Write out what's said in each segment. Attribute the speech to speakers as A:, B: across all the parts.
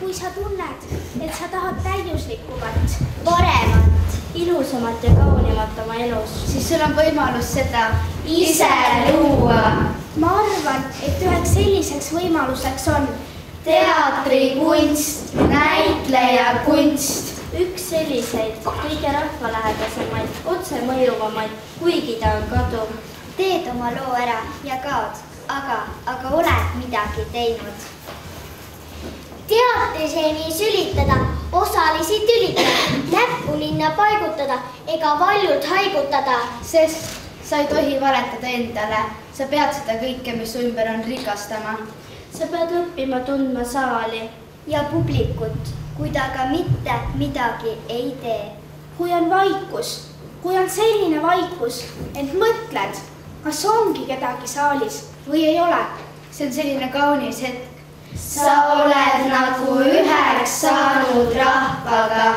A: kui sa tunned, et sa tahad täiuslikumat,
B: paremat,
A: ilusamat ja kaunimat oma elus,
B: siis sul on võimalus seda ise luua.
A: Ma arvan, et üheks selliseks võimaluseks on
B: teatrikunst, näitlejakunst.
A: Üks selliseid kõige rahvalähedasemaid, otsemõjuvamaid, kuigi ta on kaduv.
B: Teed oma loo ära ja kaod, aga oled midagi teinud. Teatriseeni sülitada, osalisi tülitada, näppu ninna paigutada ega valjult haigutada. Sest sa ei tohi valetada endale. Sa pead seda kõike, mis ümber on rikastama.
A: Sa pead õppima tundma saali
B: ja publikut, kui ta ka mitte midagi ei tee.
A: Kui on vaikus, kui on selline vaikus, et mõtled, kas ongi kedagi saalis või ei ole.
B: See on selline kaunis hetk. Sa oled nagu üheks saanud rahvaga.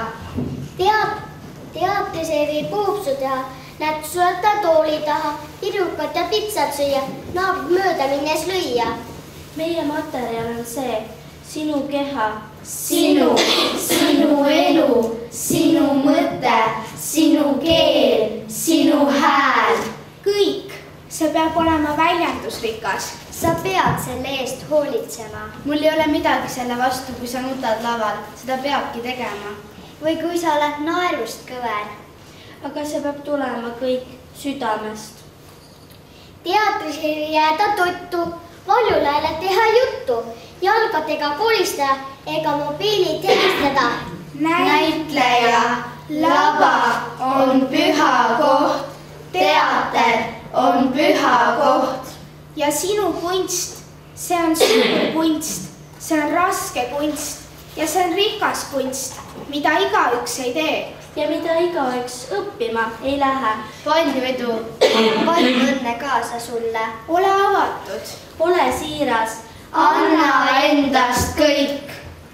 B: Teatriseeri puupsu teha, näed sulata tooli taha, irukat ja pitsat süüa, naabrid mööda minnes lüüa.
A: Meie materjal on see, sinu keha,
B: sinu elu, sinu mõte, sinu keel, sinu hääl.
A: Kõik, see peab olema väljendusrikas.
B: Sa pead selle eest hoolitsema. Mul ei ole midagi selle vastu, kui sa nutad laval. Seda peabki tegema. Või kui sa oled naerust kõver.
A: Aga see peab tulema kõik südamest.
B: Teatris ei jääda tuttu, valjulääle teha juttu, jalgadega kolistada ega mobiilid helistada. Näitleja, lava on püha koht, teater on püha koht.
A: Ja sinu kunst, see on suur kunst, see on raske kunst ja see on rikas kunst, mida igaüks ei tee ja mida igaüks õppima ei lähe.
B: Palju edu, palju õnne kaasa sulle.
A: Ole avatud, ole siiras,
B: anna endast kõik.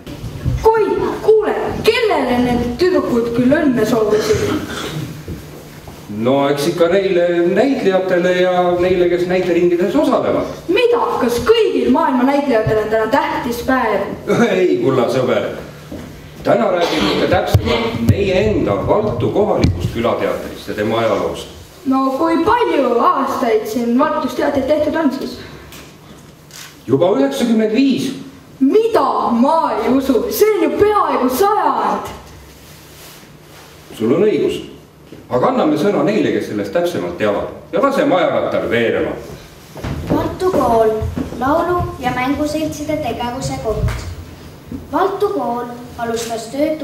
C: Kuule, kellele need tüdrukud küll õnne soovisid?
D: No eks ikka neile näitlejatele ja neile, kes näiteringides osalevad.
C: Mida? Kas kõigil maailma näitlejatel on täna tähtis päev?
D: Ei, kulla sõber. Täna räägime ikka täpsemalt meie enda Valtu kohalikust külateatrist ja tema ajaloost.
C: No kui palju aastaid siin Valtus teatrit tehtud on siis?
D: Juba 95.
C: Mida? Ma ei usu. See on ju peaaegu 100.
D: Sul on õigus. Aga anname sõna neile, kes sellest täpsemalt teavad ja laseme ajarattal veerema.
B: Valtu kool, laulu- ja mänguseltside tegevuse koht. Valtu kool alustas tööd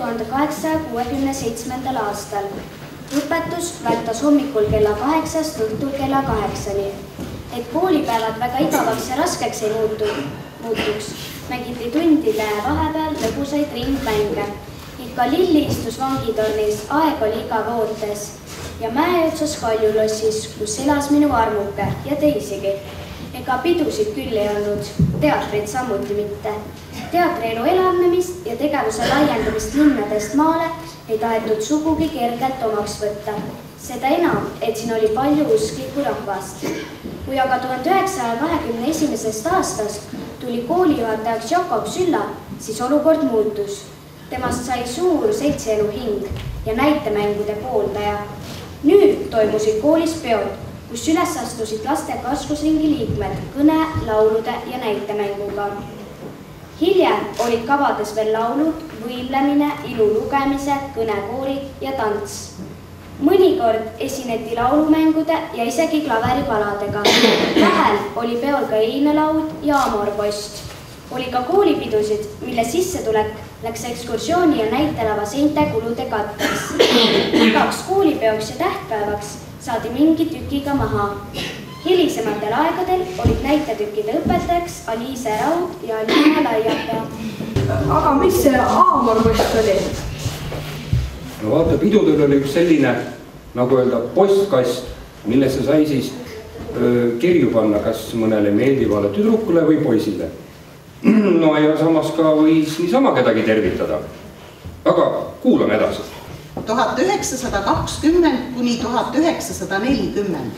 B: 1867. aastal. Õpetus vältas hommikul kella 8-st õhtul kella 8-ni. Et koolipäevad väga igavaks ja raskeks ei muutuks, mängiti tundide vahepeal lõbusaid ringmänge. Ikka Lilli istus vangitornis, aeg oli igav ootes ja mäeotsas Kaljulossis, kus elas minu armuke ja teisigi. Ega pidusid küll ei olnud, teatrit samuti mitte. Teatrielu elavnemist ja tegevuse laiendamist linnadest maale ei tahetud sugugi kergelt omaks võtta. Seda enam, et siin oli palju usklikku rahvast. Kui aga 1921. aastast tuli koolijuhatajaks Jakob Sülla, siis olukord muutus. Temast sai suur seltsielu hing ja näitemängude pooldaja. Nüüd toimusid koolis peod, kus üles astusid laste kasvusringi liikmed kõne, laulude ja näitemänguga. Hiljem olid kavades veel laulud, võimlemine, ilu lugemise, kõnekoorid ja tants. Mõnikord esineti laulumängude ja isegi klaveripaladega. Vahel oli peol ka einelaud ja amorpost. Oli ka koolipidusid, mille sissetulek läks ekskursiooni ja näitelava seinte kulude katteks. Igaks koolipeoks ja tähtpäevaks saadi mingi tükiga maha. Hilisematel aegadel olid näitetükkide õpetajaks Aliise Raud ja Aliina Laiapea.
C: Aga mis see aamorpost oli?
D: No vaata, pidudel oli üks selline, nagu öelda, postkast, millesse sai siis kirju panna kas mõnele meeldivale tüdrukule või poisile. No ja samas ka võis niisama kedagi tervitada. Aga kuulame edasi.
E: 1920 kuni 1940.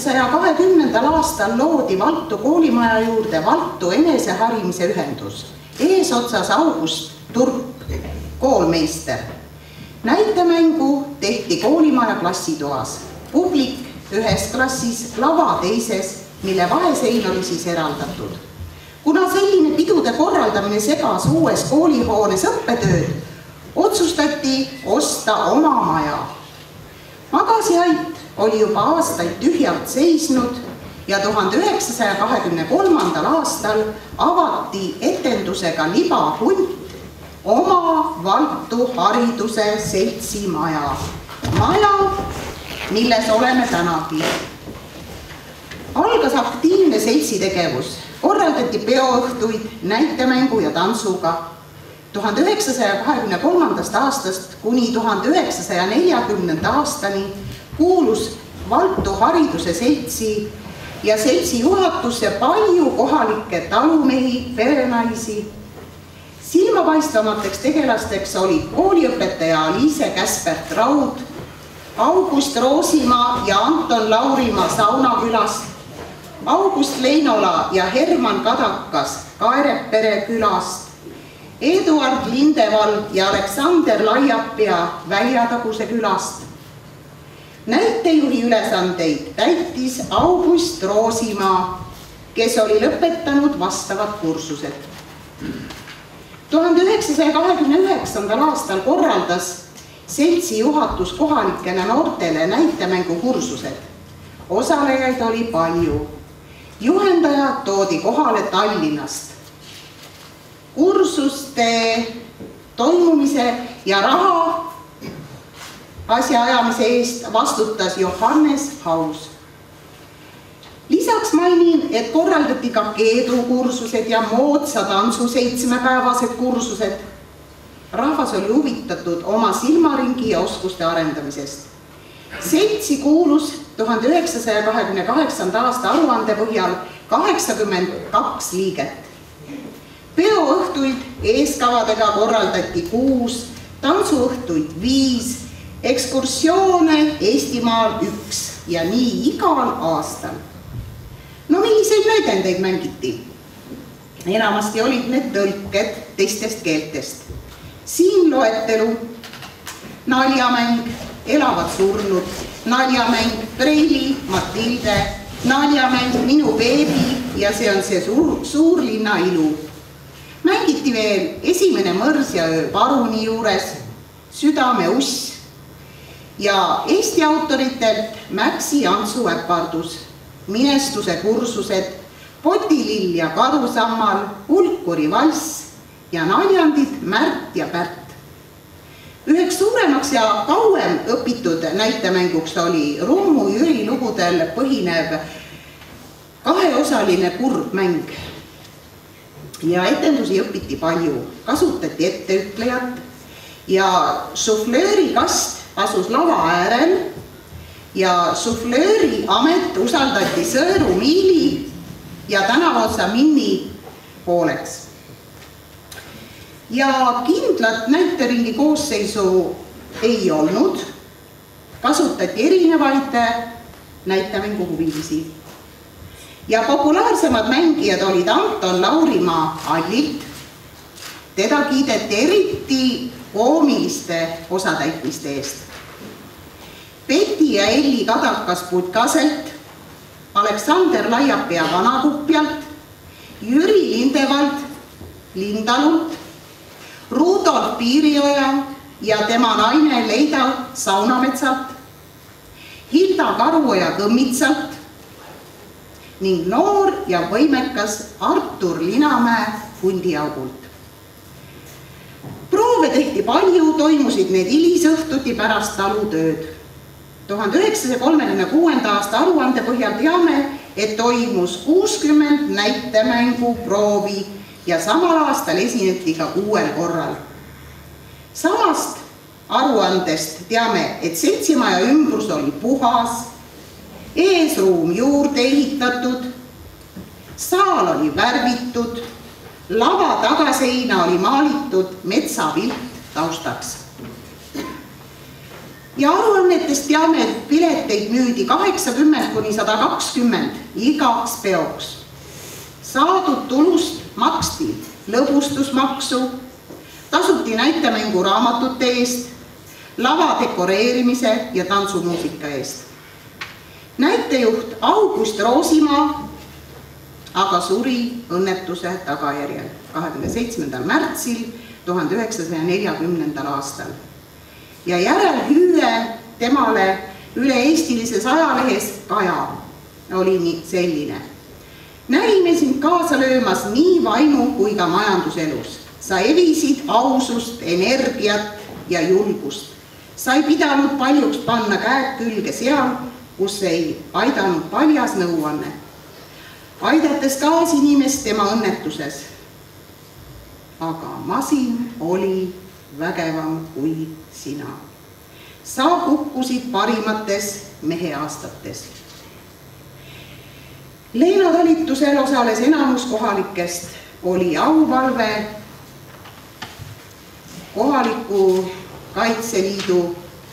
E: 1920. aastal loodi Valtu koolimaja juurde Valtu eneseharimise ühendus eesotsas August Turp, koolmeister. Näitemängu tehti koolimaja klassitoas, publik ühes klassis, lava teises, mille vahesein oli siis eraldatud. Kuna selline pidude korraldamine segas uues koolihoones õppetööd, otsustati osta oma maja. Magasiait oli juba aastaid tühjalt seisnud ja 1923. aastal avati etendusega Libahunt oma Valtu hariduse seltsi maja. Maja, milles oleme tänagi. Algas aktiivne seltsitegevus, korraldati peoõhtuid näitemängu ja tantsuga. 1923. aastast kuni 1940. aastani kuulus Valtu hariduse seltsi ja seltsi juhatusse palju kohalikke talumehi, perenaisi. Silmapaistvamateks tegelasteks olid kooliõpetaja Liise Käspert-Raud, August Roosimaa ja Anton Laurimaa Saunakülast, August Leinola ja Herman Kadakas Kaerepere külast, Eduard Lindevald ja Aleksander Laiapea Väljataguse külast. Näitejuhi ülesandeid täitis August Roosimaa, kes oli lõpetanud vastavad kursused. 1929. aastal korraldas seltsi juhatus kohalikele noortele näitemängukursused. Osalejaid oli palju. Juhendajad toodi kohale Tallinnast. Kursuste toimumise ja raha asjaajamise eest vastutas Johannes Haus. Lisaks mainin, et korraldati ka keedukursused ja moodsa tantsu 7-päevased kursused. Rahvas oli huvitatud oma silmaringi ja oskuste arendamisest. Seltsi kuulus 1928. aasta aruande põhjal 82 liiget. Peoõhtuid eeskavadega korraldati 6, tantsuõhtuid 5, ekskursioone Eestimaal 1 ja nii igal aastal. No milliseid näidendeid mängiti? Enamasti olid need tõlked teistest keeltest. Siin loetelu, naljamäng, Elavad surnud, naljamäng, Preili, Matilde, naljamäng, Minu beebi ja see on see suurlinna ilu. Mängiti veel Esimene mõrs ja öö paruni juures, Südame uss ja Eesti autoritelt Mäksi Antsu äpardus, Minestuse kursused, Potilill ja karusammal, Ulkuri valss ja naljandid Märt ja Pärt. Üheks suuremaks ja kauem õpitud näitemänguks oli Rummu Jüri lugudel põhinev kaheosaline kurbmäng. Ja etendusi õpiti palju, kasutati etteütlejat ja suflööri kast asus lava äärel ja suflööri amet usaldati Sõõru Miili ja tänavaotsa Minni pooleks. Ja kindlat näiteringi koosseisu ei olnud, kasutati erinevaid näitemängu huvilisi. Ja populaarsemad mängijad olid Anton Laurimaa Allilt, teda kiideti eriti koomiliste osatäitmiste eest. Peti ja Elli Kadakas Putkaselt, Aleksander Laiapea Vanakupjalt, Jüri Lindevald Lindalult, Rudolf Piirioja ja tema naine Leida Saunametsalt, Hilda Karuoja Kõmmitsalt ning noor ja võimekas Artur Linamäe Fundiaugult. Proove tehti palju, toimusid need hilisõhtuti pärast talutööd. 1936. aasta aruande põhjal teame, et toimus 60 näitemängu proovi ja samal aastal esineti ka 6 korral. Samast aruandest teame, et seltsimaja ümbrus oli puhas, eesruum juurde ehitatud, saal oli värvitud, lava tagaseina oli maalitud metsapilt taustaks. Ja aruannetest teame, et pileteid müüdi 80–120 igaks peoks. Saadud tulust maksti lõbustusmaksu, tasuti näitemängu raamatute eest, lava dekoreerimise ja tantsumuusika eest. Näitejuht August Roosimaa aga suri õnnetuse tagajärjel 27. märtsil 1940. aastal. Ja järelhüüe temale üle-eestilises ajalehes Kaja oli selline. Näime sind kaasa löömas nii vaimu kui ka majanduselus. Sa evisid ausust, energiat ja julgust. Sa ei pidanud paljuks panna käed külge seal, kus ei aidanud paljas nõuanne. Aidates kaasinimest tema õnnetuses. Aga masin oli vägevam kui sina. Sa hukkusid parimates meheaastates. Leena talitusel osales enamus kohalikest, oli auvalve kohaliku Kaitseliidu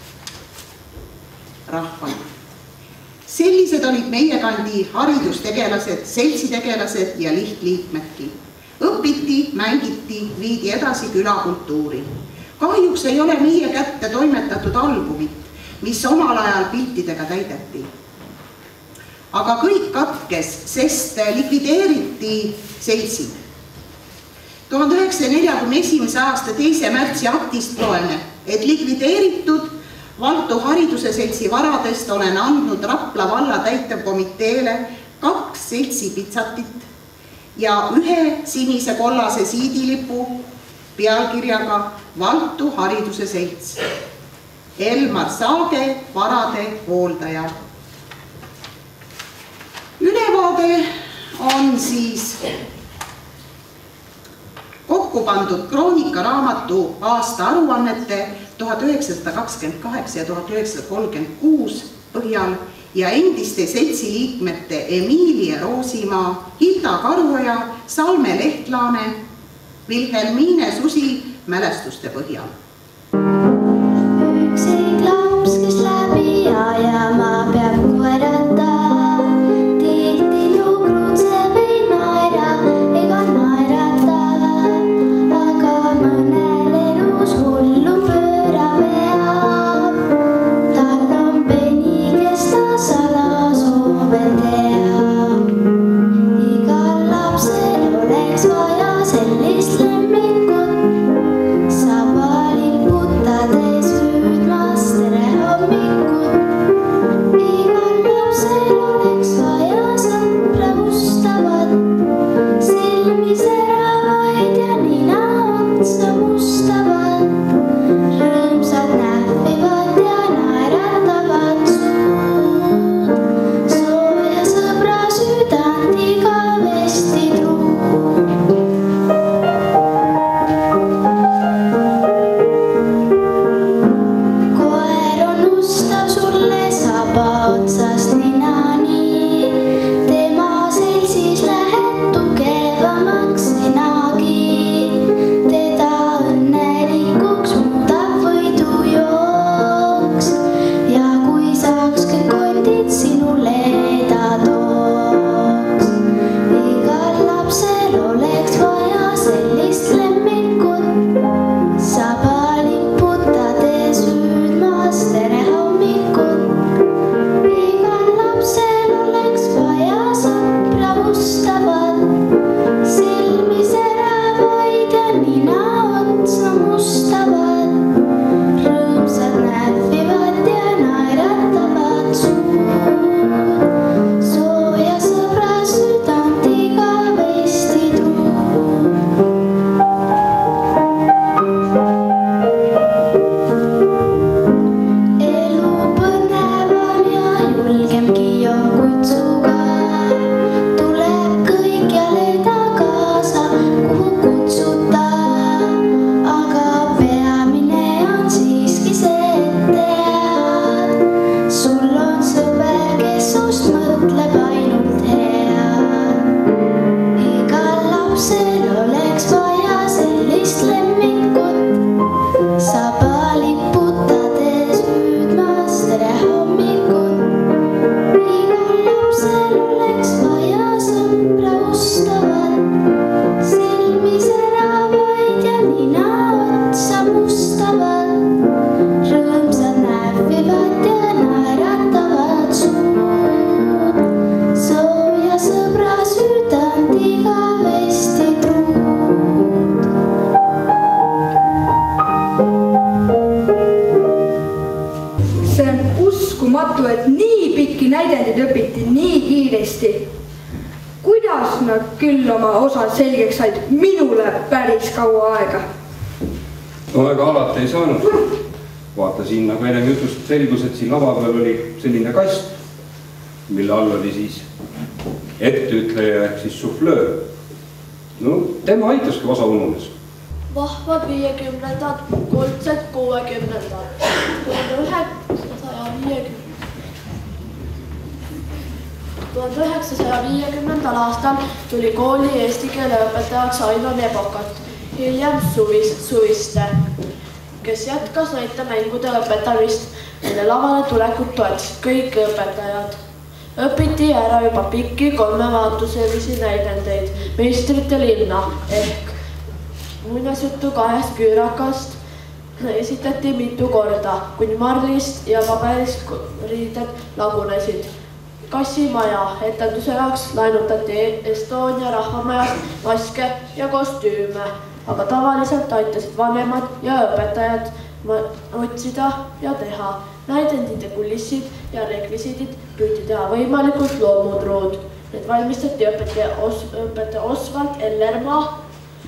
E: rahvana. Sellised olid meie kandi haridustegelased, seltsitegelased ja lihtliikmedki. Õpiti, mängiti, viidi edasi külakultuuri. Kahjuks ei ole meie kätte toimetatud albumit, mis omal ajal piltidega täideti. Aga kõik katkes, sest likvideeriti seltsid. 1941. aasta 2. märtsi aktist loeme, et likvideeritud Valtu hariduse seltsi varadest olen andnud Rapla valla täitevkomiteele 2 seltsi pitsatit ja 1 sinise kollase siidilipu pealkirjaga Valtu hariduse selts. Elmar Saage, varade hooldaja. Ülevaade on siis kokku pandud kroonikaraamatu aasta aruannete 1928 ja 1936 põhjal ja endiste seltsi liikmete Emilia Roosimaa, Hilda Karuoja, Salme Lehtlaane, Vilhelmine Susi mälestuste põhjal.
F: Üksik laps, kes läbi ajama peab koerata, tihti lukrutse või naera ega naerata, aga mõnel elus hullu pööra veab. Tal on peni, kes ta salasoove teab. Igal lapsel oleks vaja sellist lemmikut, sa vali
C: uskumatu, et nii pikki näidendid õpiti nii kiiresti. Kuidas nad küll oma osad selgeks said, minule päris kaua aega.
D: No ega alati ei saanud. Vaata siin, nagu ennem jutust selgus, et siin lava peal oli selline kast, mille all oli siis etteütleja ehk siis suflöör. No tema aitaski osa ununes.
G: Vahvad 50-ndad, kuldsed 60-ndad. 1950. aastal tuli kooli eesti keele õpetajaks Aino Nebokat, hiljem Suviste, kes jätkas näitemängude õpetamist. Enne lavale tulekut toetasid kõik õpetajad. Õpiti ära juba pikki 3 vaatuselisi näidendeid Meistrite linna ehk muinasjuttu 2 küürakast esitati mitu korda, kuni marlist ja paberist riided lagunesid. Kassimaja etenduse jaoks laenutati Estonia rahvamajast maske ja kostüüme, aga tavaliselt aitasid vanemad ja õpetajad otsida ja teha. Näidendid ja kulissid ja rekvisiidid püüti teha võimalikult loomutruud. Need valmistati õpetaja Osvald Ellermaa,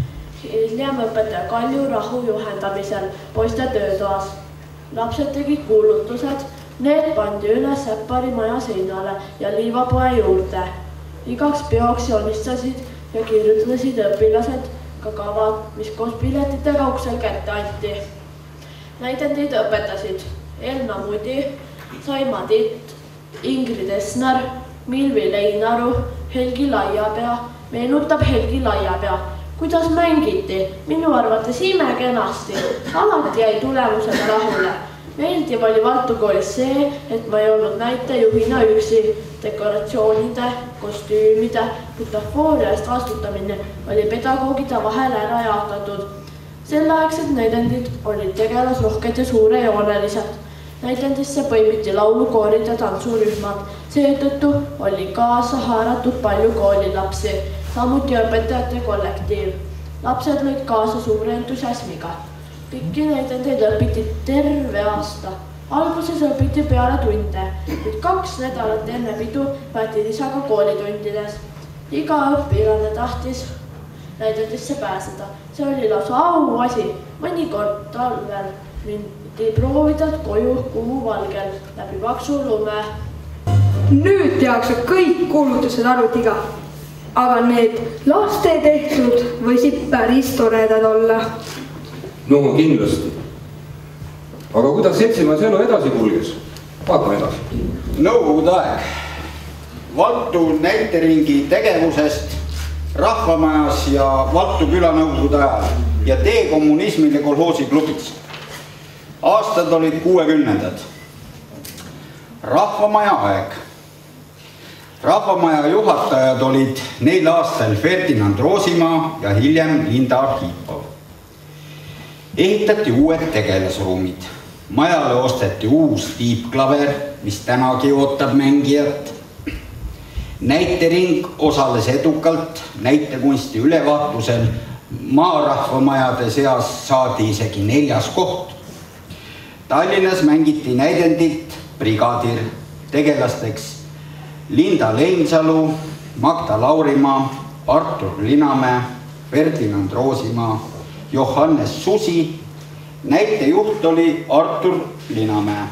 G: hiljem õpetaja Kalju Rahu juhendamisel poiste töötoas. Lapsed tegid kuulutused, need pandi üles Säppari maja seinale ja liivapoe juurde. Igaks peoks joonistasid ja kirjutasid õpilased ka kavad, mis koos piletitega uksel kätte anti. Näidendid õpetasid Elna Mudi, Saima Titt, Ingrid Esnar, Milvi Leinaru, Helgi Laiapea, meenutab Helgi Laiapea. Kuidas mängiti? Minu arvates imekenasti. Alati jäi tulemusega rahule. Meeldiv oli Valtu koolis see, et ma ei olnud näitejuhina üksi. Dekoratsioonide, kostüümide, butafooria eest vastutamine oli pedagoogide vahel ära jaotatud. Selleaegsed näidendid olid tegelasrohked ja suurejoonelised. Näidendisse põimiti laulukoorid ja tantsurühmad. Seetõttu oli kaasa haaratud palju koolilapsi, samuti õpetajate kollektiiv. Lapsed lõid kaasa suure entusiasmiga. Pikki näidendeid õpiti terve aasta. Alguses õpiti peale tunde, kuid 2 nädalat enne pidu võeti lisaga koolitundides. Iga õpilane tahtis näidendisse pääseda. See oli lausa auasi. Mõnikord talvel mindi proovidelt koju Kuuvalgel läbi paksu lume.
C: Nüüd tehakse kõik kuulutused arvutiga, aga need laste tehtud võisid päris toredad olla.
D: No kindlasti. Aga kuidas seltsimees elu edasi kulges? Vaatame edasi.
H: Nõukogude aeg. Valtu näiteringi tegevusest Rahvamajas ja Valtu küla nõukogude ajal ja dekommunismile kolhoosi klubis. Aastad olid 60-ndad. Rahvamaja aeg. Rahvamaja juhatajad olid neil aastal Ferdinand Roosimaa ja hiljem Linda Arhipov. Ehitati uued tegelasruumid. Majale osteti uus tiibklaver, mis tänagi ootab mängijat. Näitering osales edukalt näitekunsti ülevaatusel. Maarahvamajade seas saadi isegi 4. koht. Tallinnas mängiti näidendit Brigadir, tegelasteks Linda Leinsalu, Magda Laurimaa, Artur Linamäe, Ferdinand Roosimaa, Johannes Susi. Näitejuht oli Artur Linamäe.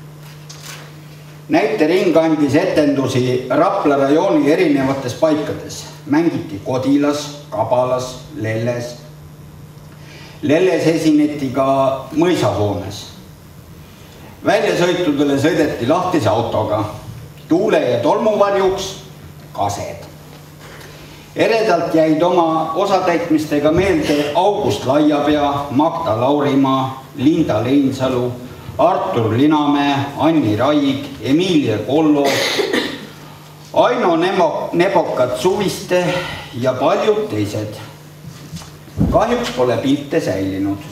H: Näitering andis etendusi Rapla rajooni erinevates paikades. Mängiti Kodilas, Kabalas, Lelles. Lelles esineti ka mõisahoones. Väljasõitudele sõideti lahtise autoga. Tuule ja tolmuvarjuks kased. Eredalt jäid oma osatäitmistega meelde August Laiapea, Magda Laurimaa, Linda Leinsalu, Artur Linamäe, Anni Raig, Emilia Kollo, Aino Nebokat Suviste ja paljud teised. Kahjuks pole pilte säilinud.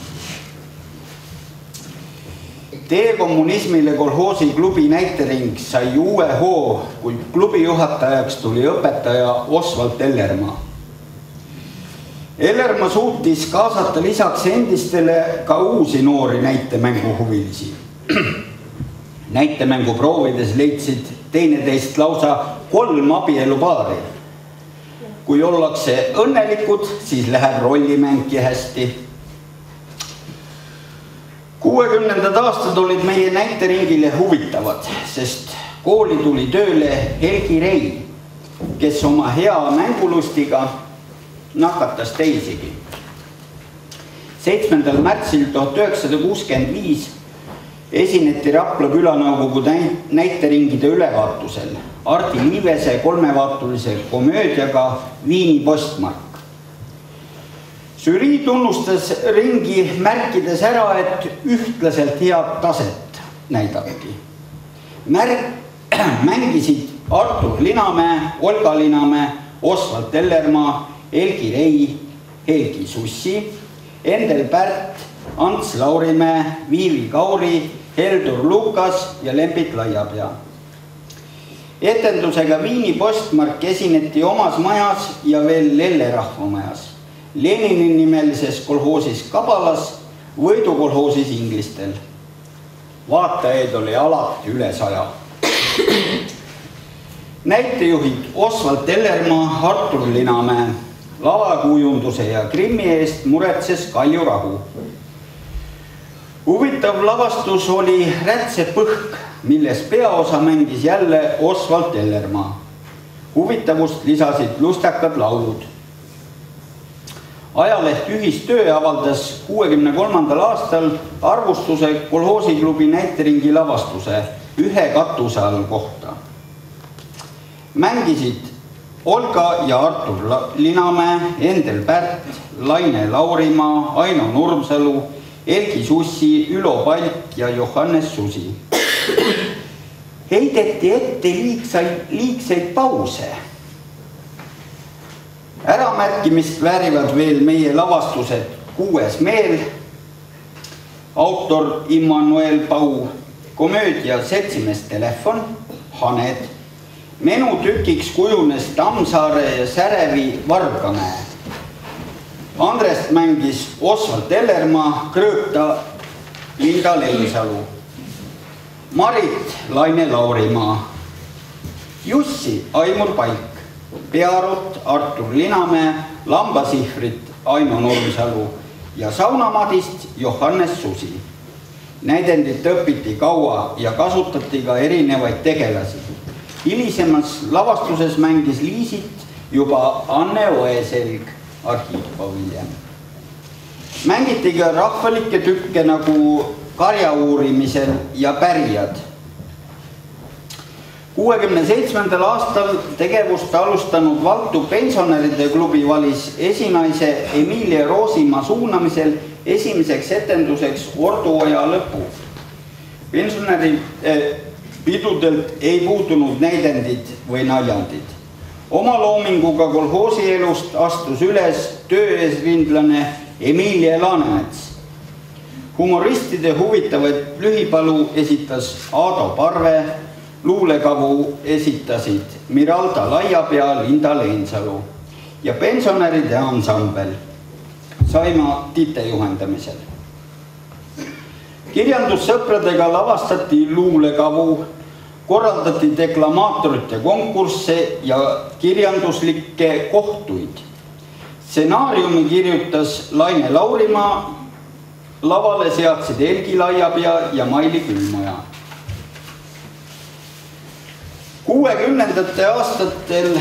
H: Dekommunismile kolhoosi klubi näitering sai uue hoo, kui klubi juhatajaks tuli õpetaja Osvald Ellermaa. Ellermaa suutis kaasata lisaks endistele ka uusi noori näitemänguhuvilisi. Näitemängu proovides leidsid teineteist lausa 3 abielupaari. Kui ollakse õnnelikud, siis läheb rollimängi hästi. 60. aastad olid meie näiteringile huvitavad, sest kooli tuli tööle Helgi Rei, kes oma hea mängulustiga nakatas teisigi. 7. märtsil 1965 esineti Rapla külanõukogu näiteringide ülevaatusel Arti Liivese 3-vaatulise komöödiaga Viini postmark. Žürii tunnustas ringi märkides ära, et ühtlaselt head taset näidati. Mängisid Artur Linamäe, Olga Linamäe, Osvald Tellermaa, Helgi Rei, Helgi Sussi, Endel Pärt, Ants Laurimäe, Viivi Kauri, Heldur Lukas ja Lembit Laiapea. Etendusega Viini postmark esineti omas majas ja veel Lelle rahvamajas, Lenini nimelises kolhoosis Kabalas, Võidu kolhoosis Inglistel. Vaatajaid oli alati üle 100. Näitejuhid Osvald Tellermaa, Artur Linamäe, lavakujunduse ja grimmi eest muretses Kalju Rahu. Huvitav lavastus oli Rätsepõhk, milles peaosa mängis jälle Osvald Tellermaa. Huvitavust lisasid lustakad laulud. Ajaleht Ühistöö avaldas 63. aastal arvustuse kolhoosiklubi näiteringi lavastuse Ühe katuse all kohta. Mängisid Olga ja Artur Linamäe, Endel Pärt, Laine Laurimaa, Aino Nurmsalu, Helgi Sussi, Ülo Palk ja Johannes Susi. Heideti ette liigseid pause. Äramärkimist väärivad veel meie lavastused Kuues meel, autor Immanuel Pau, komöödia Seltsimees telefon, Haned. Menutükiks kujunes Tammsaare ja Särevi Vargamäe. Andrest mängis Osvald Tellermaa, Krõõta Linda Leinsalu, Marit Laine Laurimaa, Jussi Aimur Paik, Pearut Artur Linamäe, Lambasihvrit Aino Nurmsalu ja Saunamadist Johannes Susi. Näidendit õpiti kaua ja kasutati ka erinevaid tegelasi. Hilisemas lavastuses mängis Liisit juba Anne Oeselg, arhiivpaviljon. Mängiti ka rahvalikke tükke nagu Karja uurimisel ja Pärijad. 67. aastal tegevust alustanud Valtu pensionäride klubi valis esinaise Emilia Roosimaa suunamisel esimeseks etenduseks Orduoja lõpu. Pensionäri pidudelt ei puutunud näidendid või naljandid. Oma loominguga kolhoosielust astus üles tööeesrindlane Emilia Laanemets. Humoristide huvitavaid lühipalu esitas Aado Parve, luulekavu esitasid Miralda Laiapea, Linda Leinsalu ja pensionäride ansambel Saima Tite juhendamisel. Kirjandussõpradega lavastati luulekavu, korraldati deklamaatorite konkursse ja kirjanduslikke kohtuid. Stsenaariumi kirjutas Laine Laurimaa, lavale seadsid Helgi Laiapea ja Maili Külmoja. 60. aastatel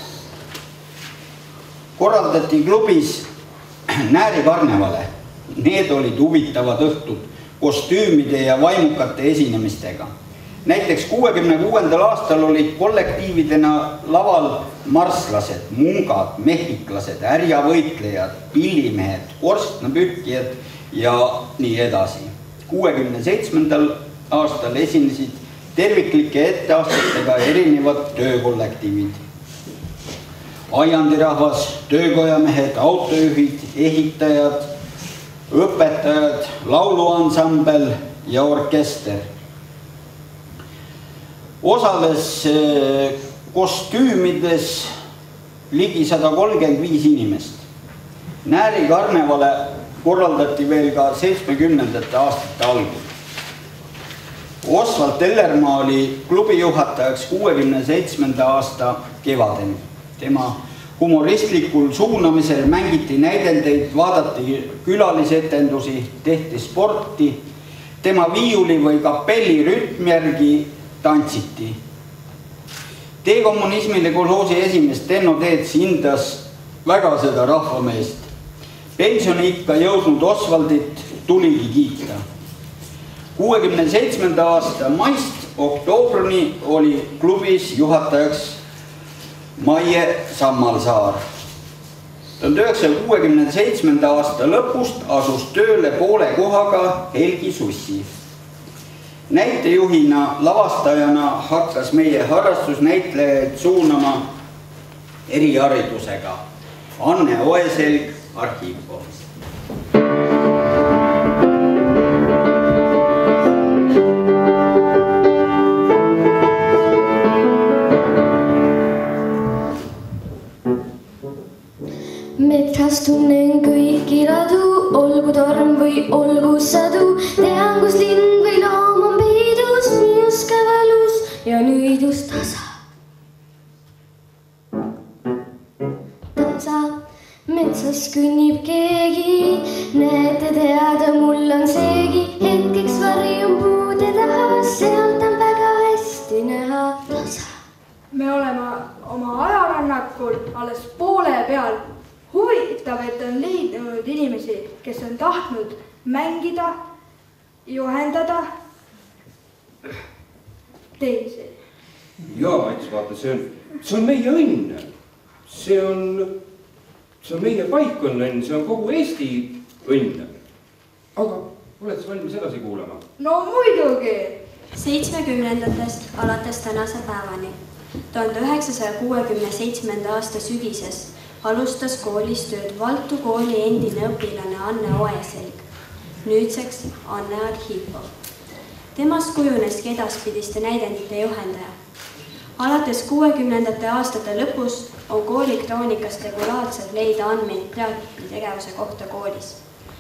H: korraldati klubis Näärikarnevale. Need olid huvitavad õhtud kostüümide ja vaimukate esinemistega. Näiteks 66. aastal olid kollektiividena laval marslased, mungad, mehhiklased, ärjavõitlejad, pillimehed, korstnapükkijad ja nii edasi. 67. aastal esinesid terviklike etteastetega erinevad töökollektiivid. Aiandirahvas, töökojamehed, autojuhid, ehitajad, õpetajad, lauluansambel ja orkester. Osales kostüümides ligi 135 inimest. Näärikarnevale korraldati veel ka 70. aastate algul. Oswald Tellermaa oli klubi juhatajaks 67. aasta kevadeni. Tema humoristlikul suunamisel mängiti näidendeid, vaadati külalisetendusi, tehti sporti. Tema viiuli või kapelli rütm järgi tantsiti. Teekommunismile kolhoosi esimees Tenno Teets hindas väga seda rahvameest. Pensioniikka jõudnud Oswaldit tuligi kiita. 67. aasta maist oktoobrini oli klubis juhatajaks Maie Sammalsaar. 1967. aasta lõpust asus tööle poole kohaga Helgi Sussi. Näitejuhina, lavastajana hakkas meie harrastusnäitlejaid suunama eriharidusega. Anne Oeselg, Arhiivkool.
F: Metsas tunnen kõiki radu, olgu torm või olgu sadu, tean, kus linn või loom on peidus, minus ka valus ja nüüdus tasa. Tasa, metsas kõnnib keegi, näete teada, mul on seegi, hetkeks varjun puude taha, sealt on väga hästi näha tasa.
C: Me oleme oma ajarännakul alles poole peal. Huvitav, et on leidnud inimesi, kes on tahtnud mängida, juhendada teisi.
D: Jaa, Mats, vaata, see on meie õnn. See on meie paikon õnn, see on kogu Eesti õnn. Aga oled sa valmis edasi kuulama?
C: No muidugi!
I: 70-ndatest alates tänase päevani. 1967. aasta sügises alustas koolis tööd Valtu kooli endine õpilane Anne Oeselg, nüüdseks Anne Arhiipov. Temast kujuneski edaspidiste näidendite juhendaja. Alates 60. aastate lõpust on kooli kroonikast regulaarselt leida andmeid teatritegevuse kohta koolis.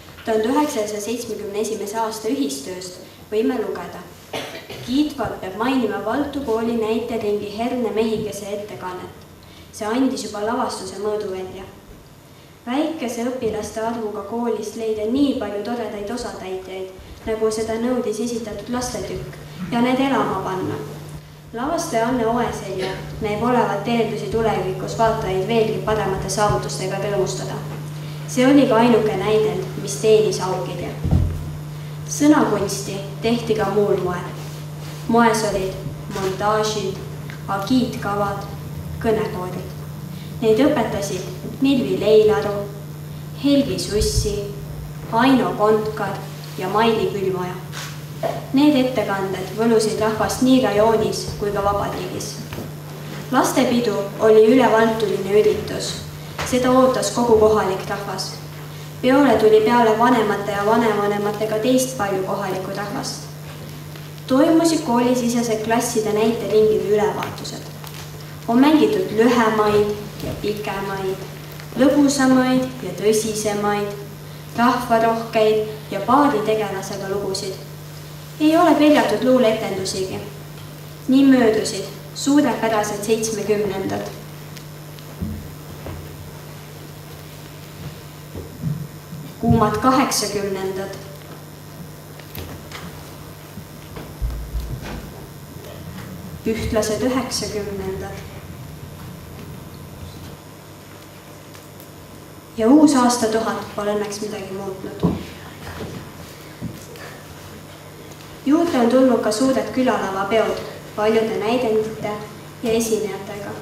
I: 1971. aasta ühistööst võime lugeda. Kiitvalt peab mainima Valtu kooli näiteringi Herne Mehikese ettekannet. See andis juba lavastuse mõõdu välja. Väikese õpilaste arvuga koolis leida nii palju toredaid osatäitjaid, nagu seda nõudis esitatud lastetükk ja need elama panna. Lavastaja Anne Oeselja näib olevat eeldusi tulevikus vaatajaid veelgi paremate saavutustega rõõmustada. See oli ka ainuke näidend, mis teenis aukirja. Sõnakunsti tehti ka muul moel. Moes olid montaažid, agiitkavad, kõnekoorid. Neid õpetasid Nilvi Leilaru, Helgi Sussi, Aino Kontkar ja Maili Külmoja. Need ettekanded võlusid rahvast nii rajoonis kui ka vabariigis. Lastepidu oli ülevaltuline üritus. Seda ootas kogu kohalik rahvas. Peole tuli peale vanemate ja vanemanematega teist palju kohalikku rahvast. Toimusid koolisisesed klasside näiteringide ülevaatused. On mängitud lühemaid ja pikemaid, lõbusamaid ja tõsisemaid, rahvarohkeid ja paari tegelasega lugusid. Ei ole peljatud luuleetendusigi. Nii möödusid suurepärased 70-ndad. Kuumad 80-ndad. Ühtlased 90-ndad. Ja uus aastatuhat pole õnneks midagi muutnud. Juurde on tulnud ka suured külalavapeod paljude näidendite ja esinejatega.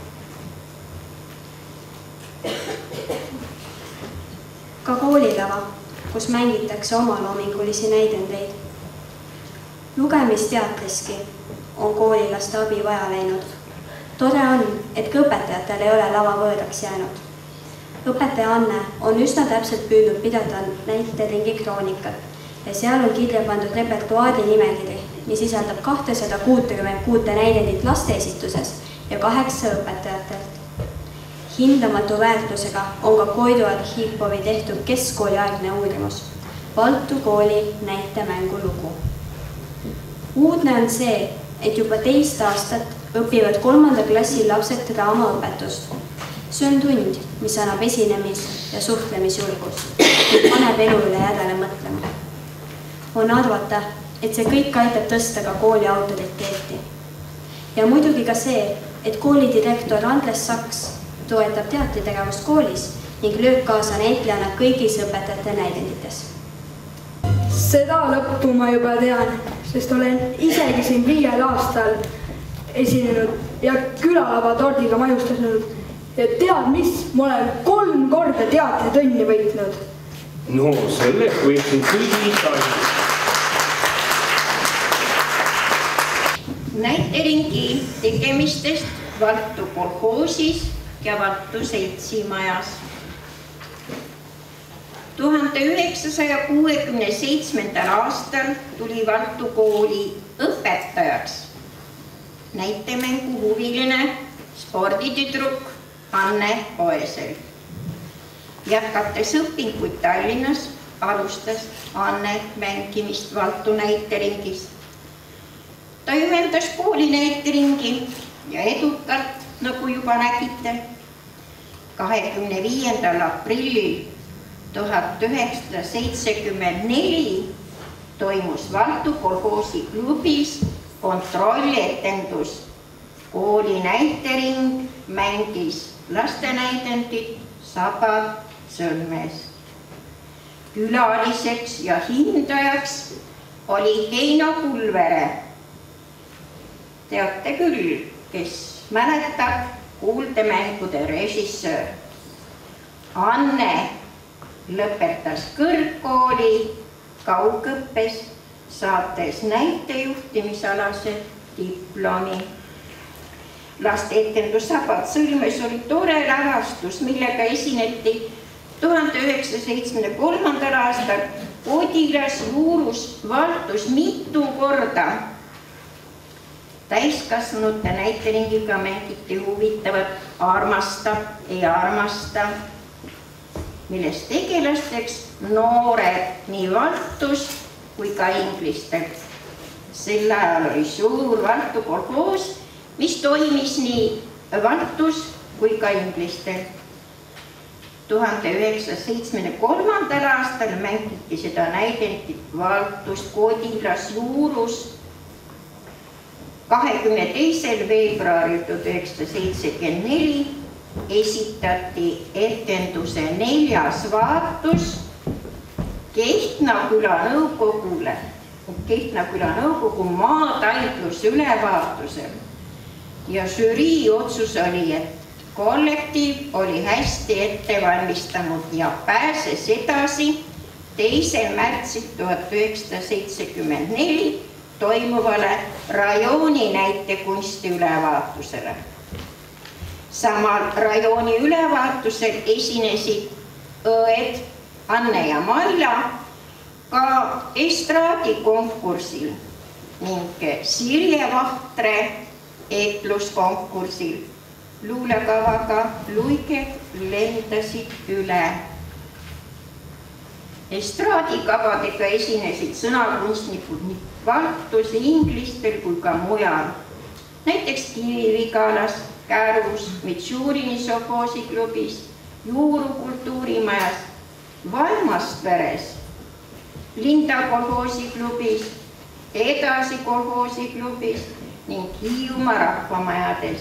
I: Ka koolilava, kus mängitakse omaloomingulisi näidendeid. Lugemisteatriski on koolilaste abi vaja läinud. Tore on, et ka õpetajatel ei ole lava võõraks jäänud. Õpetaja Anne on üsna täpselt püüdnud pidada näiteringi kroonikat ja seal on kirja pandud repertuaari nimekiri, mis sisaldab 266 näidendit lasteesituses ja 8 õpetajatelt. Hindamatu väärtusega on ka Koidu Arhiipovi tehtud keskkooliaegne uurimus, Valtu kooli näitemängu lugu. Uudne on see, et juba teist aastat õpivad 3. klassi lapsed draamaõpetust. See on tund, mis annab esinemis- ja suhtlemisjulgust ja paneb elu üle järele mõtlema. On arvata, et see kõik aitab tõsta ka kooli autoriteeti. Ja muidugi ka see, et koolidirektor Andres Saks toetab teatritegevust koolis ning lööb kaasa näitlejana kõigis õpetajate näidendites.
C: Seda lõppu ma juba tean, sest olen isegi siin 5 aastal esinenud ja külalava tordiga majustanud. Ja tead mis, ma olen 3 korda teatritunni võitnud.
D: No sellest võiksin kõigi tajuda.
J: Näiteringi tegemistest Valtu kolhoosis ja Valtu seltsimajas. 1967. aastal tuli Valtu kooli õpetajaks näitemängu huviline sporditüdruk Anne Oesel. Jätkates õpinguid Tallinnas alustas Anne mängimist Valtu näiteringis. Ta juhendas kooli näiteringi ja edukalt, nagu juba nägite, 25. aprillil 1974 toimus Valtu kolhoosi klubis kontrolletendus. Kooli näitering mängis lastenäidendit Sabad sõlmes. Külaliseks ja hindajaks oli Heino Kulvere. Teate küll, kes mäletab, kuuldemängude režissöör. Anne lõpetas kõrgkooli kaugõppes, saates näitejuhtimisalase diplomi. Lasteetendus Sabad sõlmes oli tore lavastus, millega esineti 1973. aastal Odilas Juurus Valtus mitu korda. Täiskasvanute näiteringiga mängiti huvitavat Armastab ei armasta, milles tegelasteks noored nii Valtus kui ka inglistel. Sel ajal oli suur Valtu kolhoos, mis toimis nii Valtus kui ka inglistel. 1973. aastal mängiti seda näidendit Valtus Kodilas Juurus. 22. veebruaril 1974 esitati etenduse 4. vaatus Kehtnaküla nõukogu maataitluse ülevaatusel ja žürii otsus oli, et kollektiiv oli hästi ette valmistanud ja pääses edasi 2. märtsil 1974 toimuvale rajooni näitekunsti ülevaatusele. Samal rajooni ülevaatusel esinesid õed Anne ja Maila ka estraadikonkursil ning Sirje Vahtre etluskonkursil. Luulekavaga luiged lendasid üle. Estraadikavadega esinesid sõnakunstnikud nii Valtus, inglistel kui ka mujal. Näiteks Kivi-Vigalas, Kärus, Mitšurini sovhoosi-klubis, Juuru kultuurimajas, Valmasperes, Linda kolhoosi-klubis, Edasi kolhoosi-klubis ning Hiiumaa rahvamajades.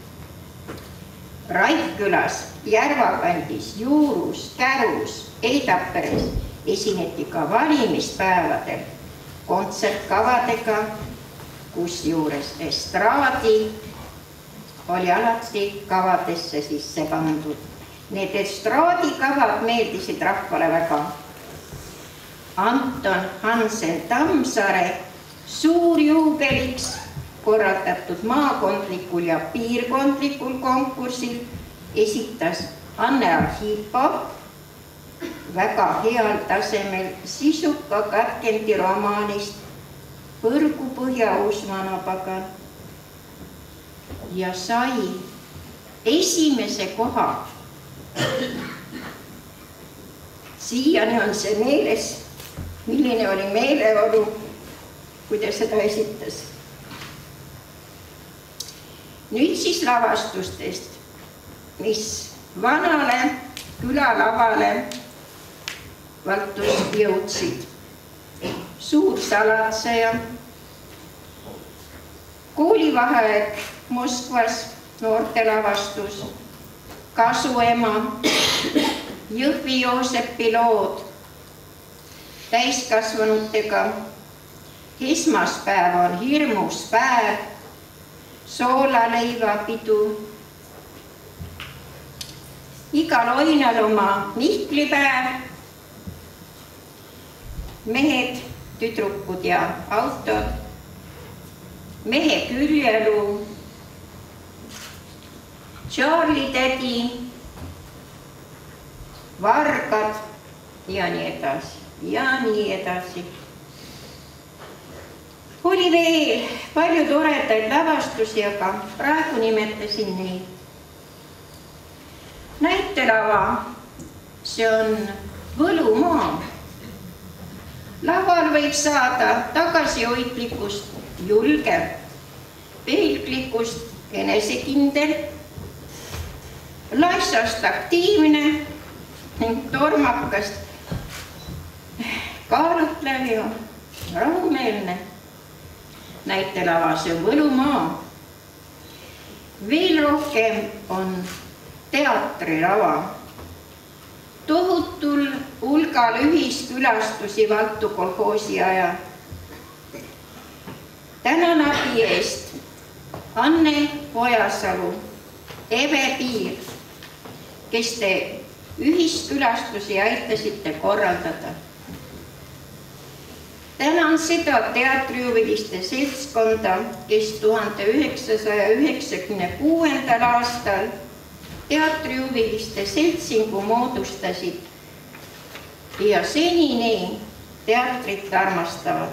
J: Raikkülas, Järvakandis, Juurus, Kärus, Eidaperes esineti ka valimispäevadel kontsertkavadega, kusjuures estraadi oli alati kavadesse sisse pandud. Need estraadikavad meeldisid rahvale väga. Anton Hansen Tammsaare suurjuubeliks korraldatud maakondlikul ja piirkondlikul konkursil esitas Anne Arhiipov väga heal tasemel sisuka katkendi romaanist Põrgu põhjaus vanapagan ja sai esimese koha. Siiani on see meeles, milline oli meeleolu kui ta seda esitas. Nüüd siis lavastustest, mis vanale külalavale Valtus jõudsid. Suur salatseja, koolivaheaeg Moskvas, noortelavastus, Kasuema, Jõhvi Joosepi lood, täiskasvanutega, esmaspäev on hirmus päev, soolaleivapidu, igal oinal oma Mihklipäev, mehed, tüdrukud ja autod, mehe küljeluu, Charlie tädi, vargad ja nii edasi ja nii edasi. Oli veel palju toredaid lavastusi, aga praegu nimetasin neid. Näitelava, see on Võlumaa. Laval võib saada tagasihoidlikust julge, pelglikust enesekindel, laissast aktiivne ning tormakast kaalutlev ja rahumeelne. Näitelava, see on Võlumaa. Veel rohkem on teatrilava. Tohutul hulgal ühiskülastusi Valtu kolhoosi ajal. Tänan abi eest Anne Ojasalu, Eve Piir, kes te ühiskülastusi aitasite korraldada. Tänan seda teatrijubiliste seltskonda, kes 1996. aastal teatrijubiliste seltsingu moodustasid ja senini teatrit armastavad.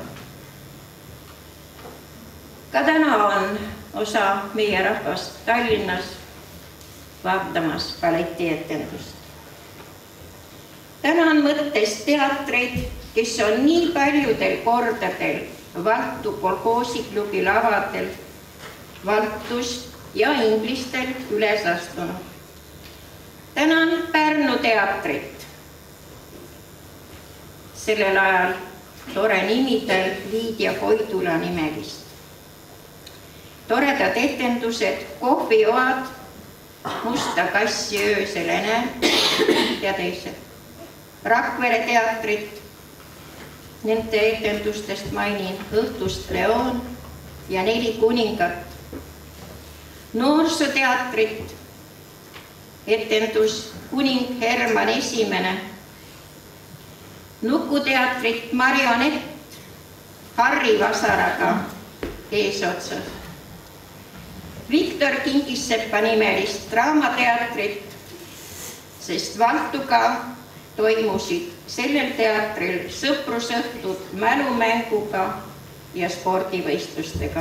J: Ka täna on osa meie rahvast Tallinnas vaatamas balletietendust. Tänan mõttes teatreid, kes on nii paljudel kordadel Valtu kolhoosiklubi lavadel Valtus ja Inglistel üles astunud. Tänan Pärnu teatrit. Sellel ajal tore nimidel Liidia Koidula nimelist. Toredad etendused, kohvijoad, Musta kassi öösel ene ja teised. Rakvere teatrit, nende etendustest mainin Õhtust Leon ja Neli kuningat. Noorsooteatrit, etendus Kuning Herman Esimene. Nukuteatrit Marionett Harri Vasaraga eesotsas. Viktor Kingissepa nimelist draamateatrit, sest Valtuga toimusid sellel teatril sõprusõhtud mälumänguga ja spordivõistlustega.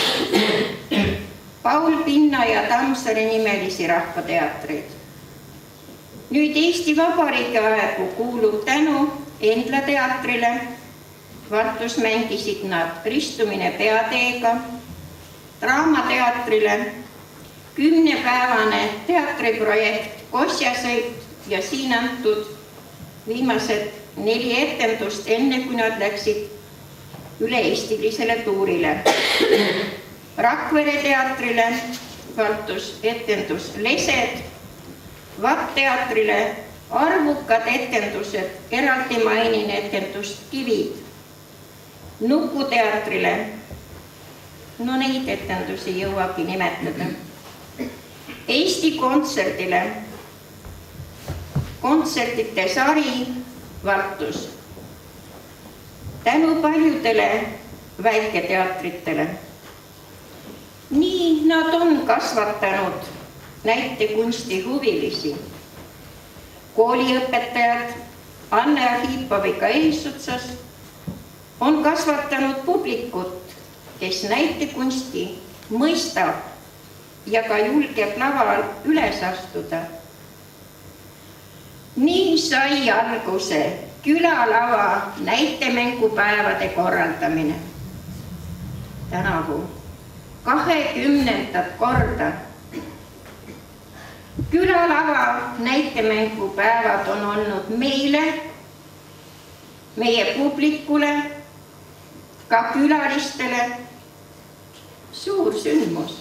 J: Paul Pinna ja Tammsaare nimelisi rahvateatreid. Nüüd Eesti Vabariigi aegu kuulub tänu Endla teatrile. Valtus mängisid nad Ristumine peateega, draamateatrile 10-päevane teatriprojekt Kosjasõit ja siin antud viimased 4 etendust enne, kui nad läksid üle-eestilisele tuurile. Rakvere teatrile Valtus etendus Lesed, VAT-teatrile arvukad etendused, eraldi mainin etendust Kivid. Nukuteatrile, no neid etendusi jõuagi nimetada. Eesti Kontserdile, kontsertide sari Valtus. Tänu paljudele väiketeatritele. Nii nad on kasvatanud näitekunsti huvilisi. Kooliõpetajad Anne Arhipoviga eesotsas on kasvatanud publikut, kes näitekunsti mõistab ja ka julgeb laval üles astuda. Nii sai alguse külalava näitemängupäevade korraldamine. tänavu 20. korda. Külalava näitemängupäevad on olnud meile, meie publikule, ka külalistele suur sündmus.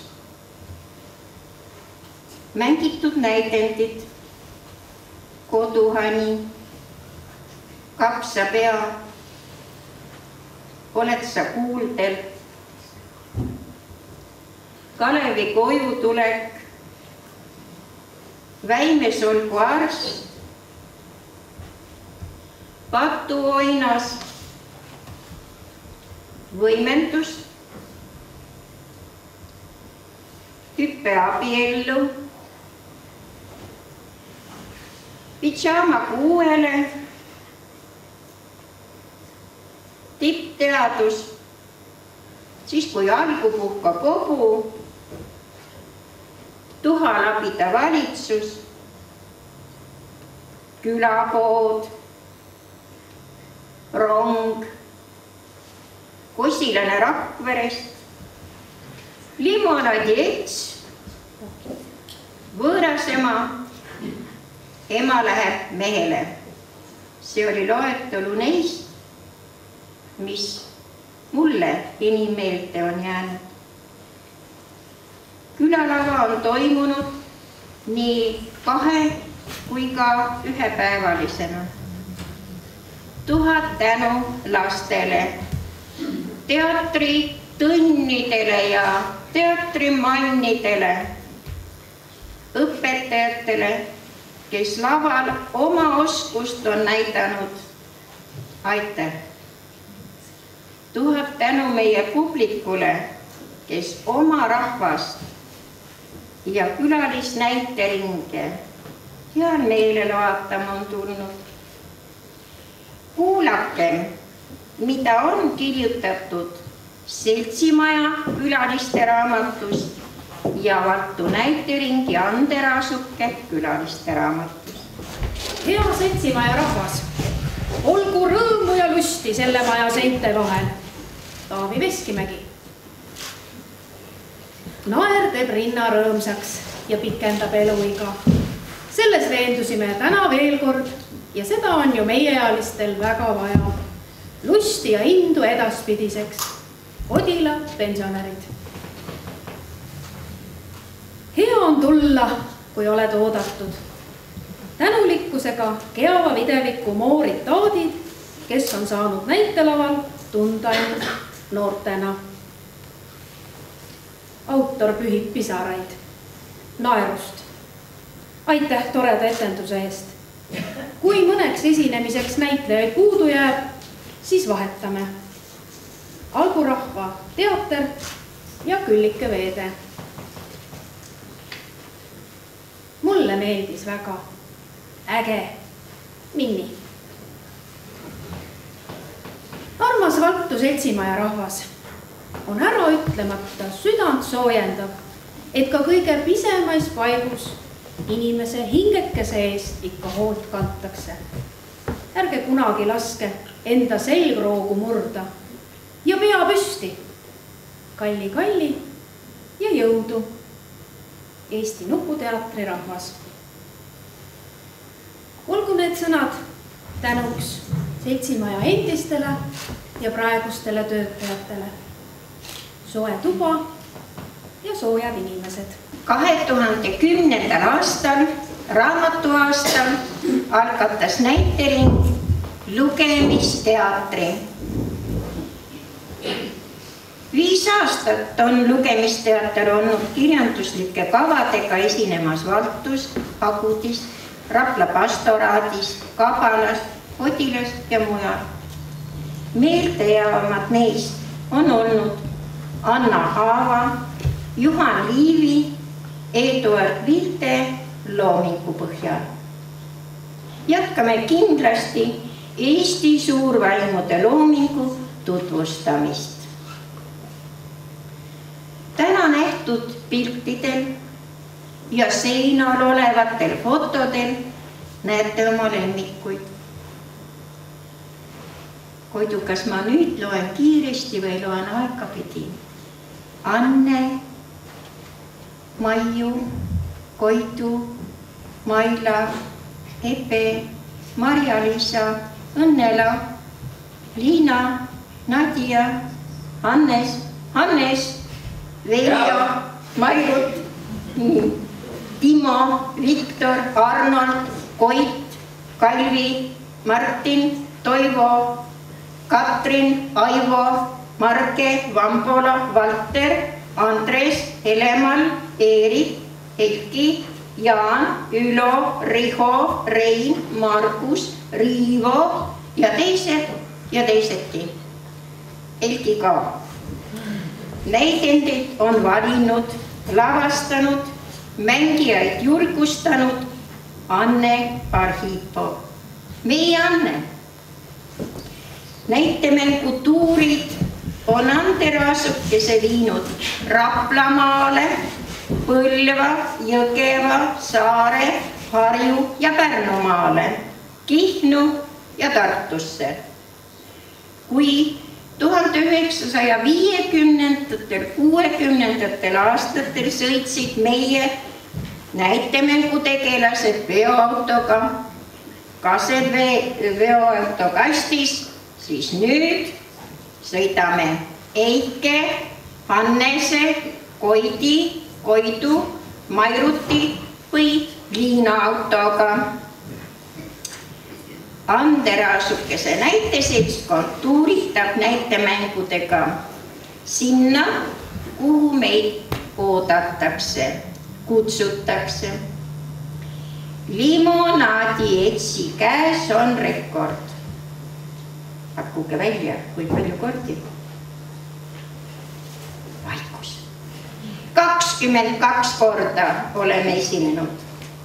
J: Mängitud näidendid, Koduhani, Kapsapea, Oled sa kuuldel, Kalevi kojutulek, Väimes olgu arst, Patuoinas, Võimendus, Hüppe abiellu, Pidžaama kuuele, tippteadus, siis kui algu puhka kogu, Tuhalabida valitsus, külapood, rong, Kosilane Rakverest, limonaadi ets, võõrasema, ema läheb mehele. See oli loetelu neist, mis mulle enim meelde on jäänud. Külalava on toimunud nii 2 kui ka 1-päevalisena. 1000 tänu lastele, teatritõnnidele ja teatrimannidele, õpetajatele, kes laval oma oskust on näidanud. Aitäh! 1000 tänu meie publikule, kes oma rahvast ja külalisnäiteringe heal meelel vaatama on tulnud. Kuulakem, mida on kirjutatud Seltsimaja külaliste raamatus ja Valtu näiteringi Anderasuke külaliste raamatus.
K: Hea Seltsimaja rahvas, olgu rõõmu ja lusti selle maja seinte vahel. Taavi Veskimägi. Naer teeb rinna rõõmsaks ja pikendab eluiga. Selles veendusime täna veel kord ja seda on ju meiealistel väga vaja. Lusti ja indu edaspidiseks. Odila pensionärid. Hea on tulla, kui oled oodatud. Tänulikkusega keava videviku moorid taadid, kes on saanud näitelaval tunda end noortena. Autor pühib pisaraid, naerust. Aitäh toreda etenduse eest. Kui mõneks esinemiseks näitlejaid puudu jääb, siis vahetame. Algurahva teater ja Küllike Veede. Mulle meeldis väga. Äge. Minni. Armas Valtu Seltsimaja rahvas. On ära ütlemata südant soojendab, et ka kõige pisemais paigus inimese hingekese eest ikka hoolt kantakse. Ärge kunagi laske enda selgroogu murda ja pea püsti. Kalli, kalli ja jõudu. Eesti Nuputeatri rahvas. Olgu need sõnad tänuks Seltsimaja endistele ja praegustele töötajatele. Soe tuba ja soojad inimesed. 2010. aastal, raamatuaastal, algatas näitering Lugemisteatri. 5 aastat on Lugemisteater olnud kirjanduslike kavadega esinemas Valtus, Agudis, Rapla pastoraadis, Kabalas, Odilas ja mujal. Meeldejäävamad neist on olnud Anna Haava, Juhan Liivi, Eduard Vilte loomingu põhjal. Jätkame kindlasti Eesti suurvaimude loomingu tutvustamist. Täna nähtud piltidel ja seinal olevatel fotodel näete oma lemmikuid. Koidu, kas ma nüüd loen kiiresti või loen aegapidi?
J: Anne, Maiu, Koidu, Maila, Epe, Marja-Liisa, Õnnela, Liina, Nadia, Hannes, Veljo, Mairut, Timo, Viktor, Arnold, Koit, Kalvi, Martin, Toivo, Katrin, Aivo, Marge, Vambola, Valter, Andres, Helemal, Eerik, Helki, Jaan, Ülo, Riho, Rein, Margus, Riivo ja teiseti. Helki ka. Näidendid on valinud, lavastanud, mängijaid julgustanud Anne Arhipo. Meie Anne. Näitemängutuurid on Anderaasukese viinud Raplamaale, Põlva, Jõgeva, Saare, Harju ja Pärnumaale, Kihnu ja Tartusse. Kui 1950-60 aastatel sõitsid meie näitemängutegelased veoautoga, kased veoauto kastis, siis nüüd sõidame Eike, Hannese, Koidi, Koidu, Mairuti või Liina autoga. Anderaasukese näiteseltskond tuuritab näitemängudega sinna, kuhu meid oodatakse, kutsutakse. Limonaadi Etsi käes on rekord. Pakkuge välja, kui palju kordi. Vaikus. 22 korda oleme esinenud.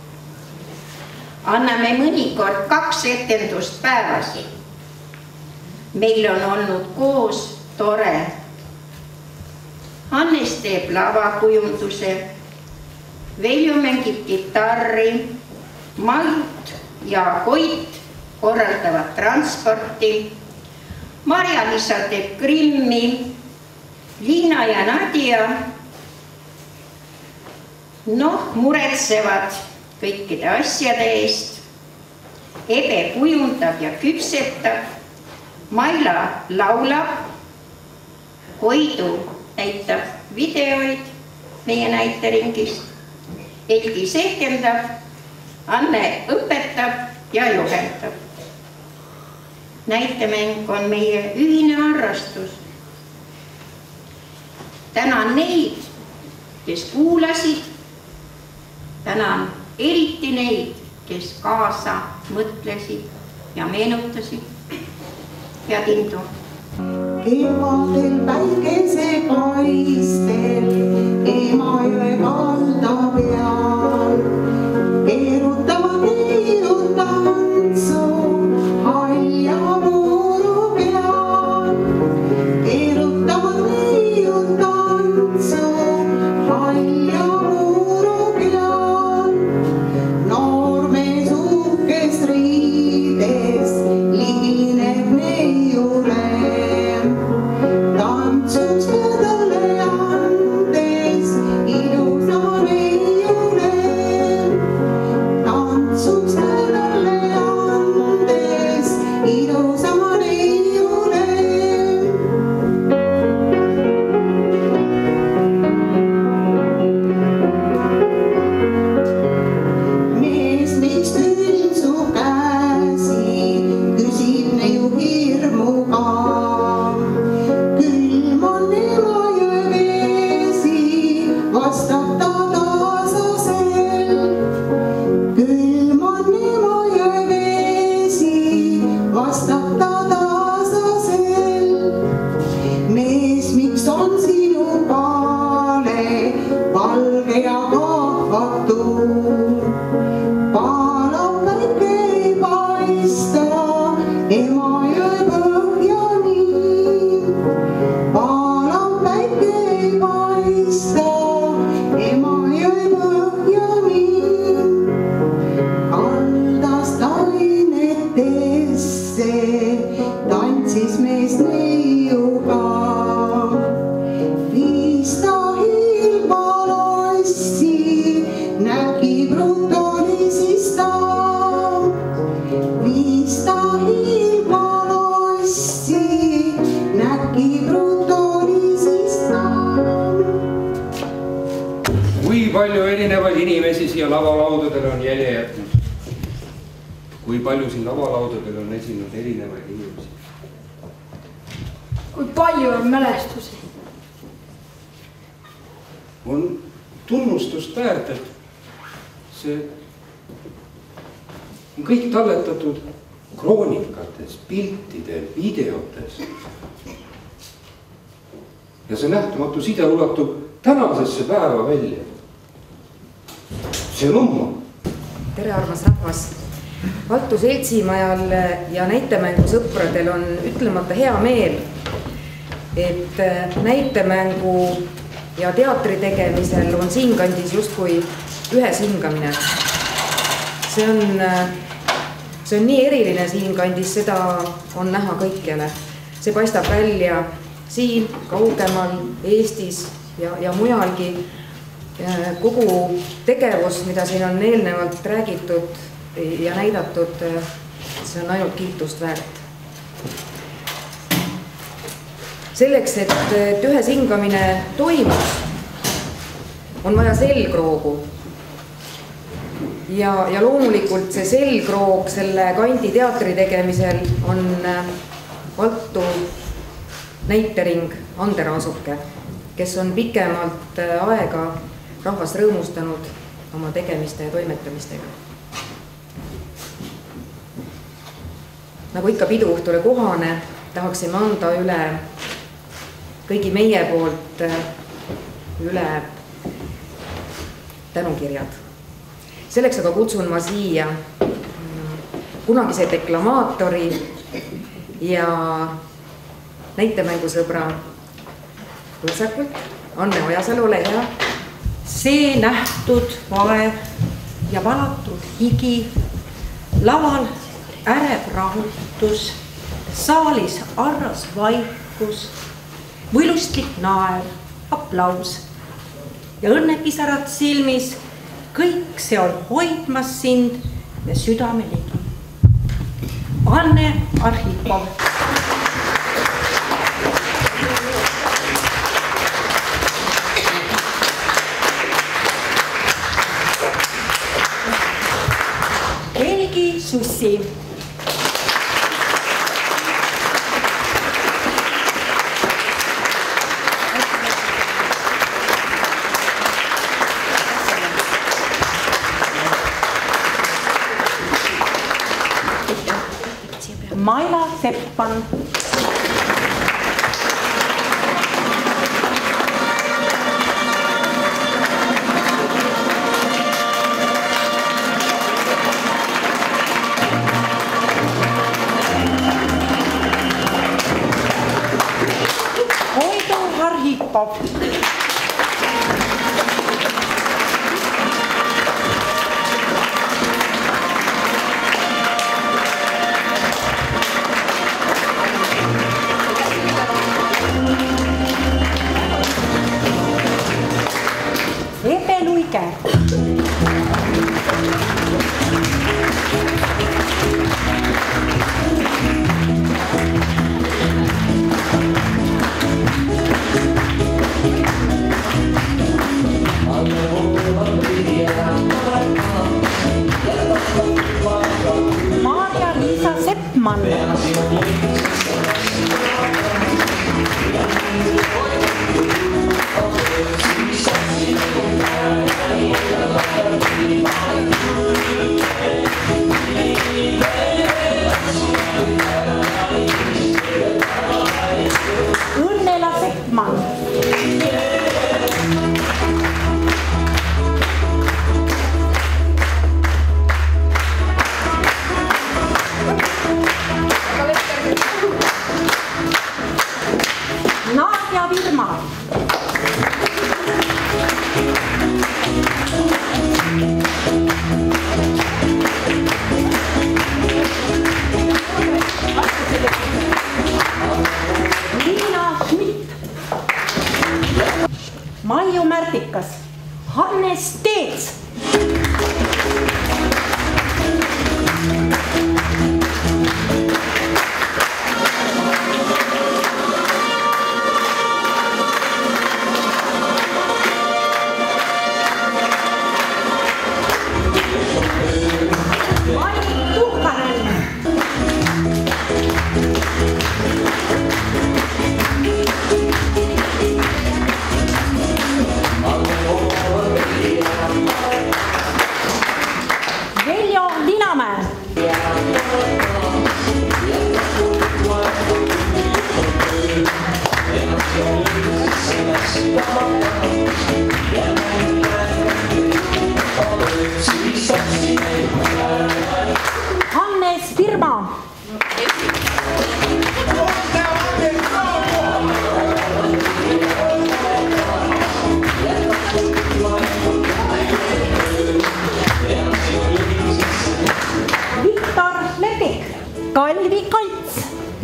J: Anname mõnikord 2 etendust päevas. Meil on olnud koos tore. Hannes teeb lavakujunduse, Veljo mängib kitarri, Mait ja Koit korraldavad transporti, Marja-Liisa teeb grimmi, Liina ja Nadia muretsevad kõikide asjade eest. Ebe kujundab ja küpsetab, Maila laulab, Koidu näitab videoid meie näiteringist, Helgi sehkendab, Anne õpetab ja juhendab. Näitemäng on meie ühine harrastus. Tänan neid, kes kuulasid, tänan eriti neid, kes kaasa mõtlesid ja meenutasid. Head indu!
E: Kevadel päikesepaistel Emajõe kalda peal keerutavad neiud tantsu halja muru peal. Keerutavad neiud tantsu halja muru peal. Noormees uhkes riides ligineb neiule. Tantsuks talle andes ilusa neiule. Tantsuks talle andes ilusa neiule. Mees neist hõltsub käsi, küsib neiu hirmuga. Külm on Emajõe vesi, vastab ta taasasel. Külm on Emajõe vesi, vastab ta taasasel. Mees, miks on sinu paale valge ja kahvatu? Paalab päike ei paista Emajõe põhjani. Paalab päike ei paista Emajõe põhjani. Kaldast ainetesse tantsis mees neiuga. Viis ta
D: palju erinevaid inimesi siia lavalaudadele on jälje jätnud? Kui palju siin lavalaudadel on esinud erinevaid inimesi?
C: Kui palju on mälestusi?
D: On tunnustust väärt, et see on kõik talletatud kroonikates, piltidel, videotes. Ja see nähtamatu side ulatub tänasesse päeva välja. See on umma.
L: Tere, armas rahvas! Valtu seltsimajal ja näitemängu sõpradel on ütlemata hea meel, et näitemängu ja teatri tegemisel on siinkandis justkui ühes hingamine. See on nii eriline siinkandis, seda on näha kõikjale. See paistab välja siin, kaugemal, Eestis ja mujalgi. Kogu tegevus, mida siin on eelnevalt räägitud ja näidatud, see on ainult kiitust väärt. Selleks, et ühes hingamine toimus, on vaja selgroogu. Ja loomulikult see selgroog selle kandi teatri tegemisel on Valtu näitering Ander Aasuke, kes on pikemalt aega rahvast rõõmustanud oma tegemiste ja toimetamistega. Nagu ikka piduõhtule kohane, tahaksime anda üle kõigi meie poolt üle tänukirjad. Selleks aga kutsun ma siia kunagise deklamaatori ja näitemängusõbra Põõsakult, Anne Ojasalu, ole hea.
M: See nähtud vaev ja valatud higi, laval ärev rahutus, saalis arras vaikus, võlustlik naer, aplaus ja õnnepisarad silmis, kõik see on hoidmas sind ja südame ligi. Anne Arhipov. Helgi Sussi. Maila Seppan. Hoido Arhipov. Maria-Liisa Seppmann. Õnnela Seppmann. Nadja Virma. Liina Schmidt. Maiu Märtikas. Hannes Teets. Viktor Lepik, Kalvi Kalts.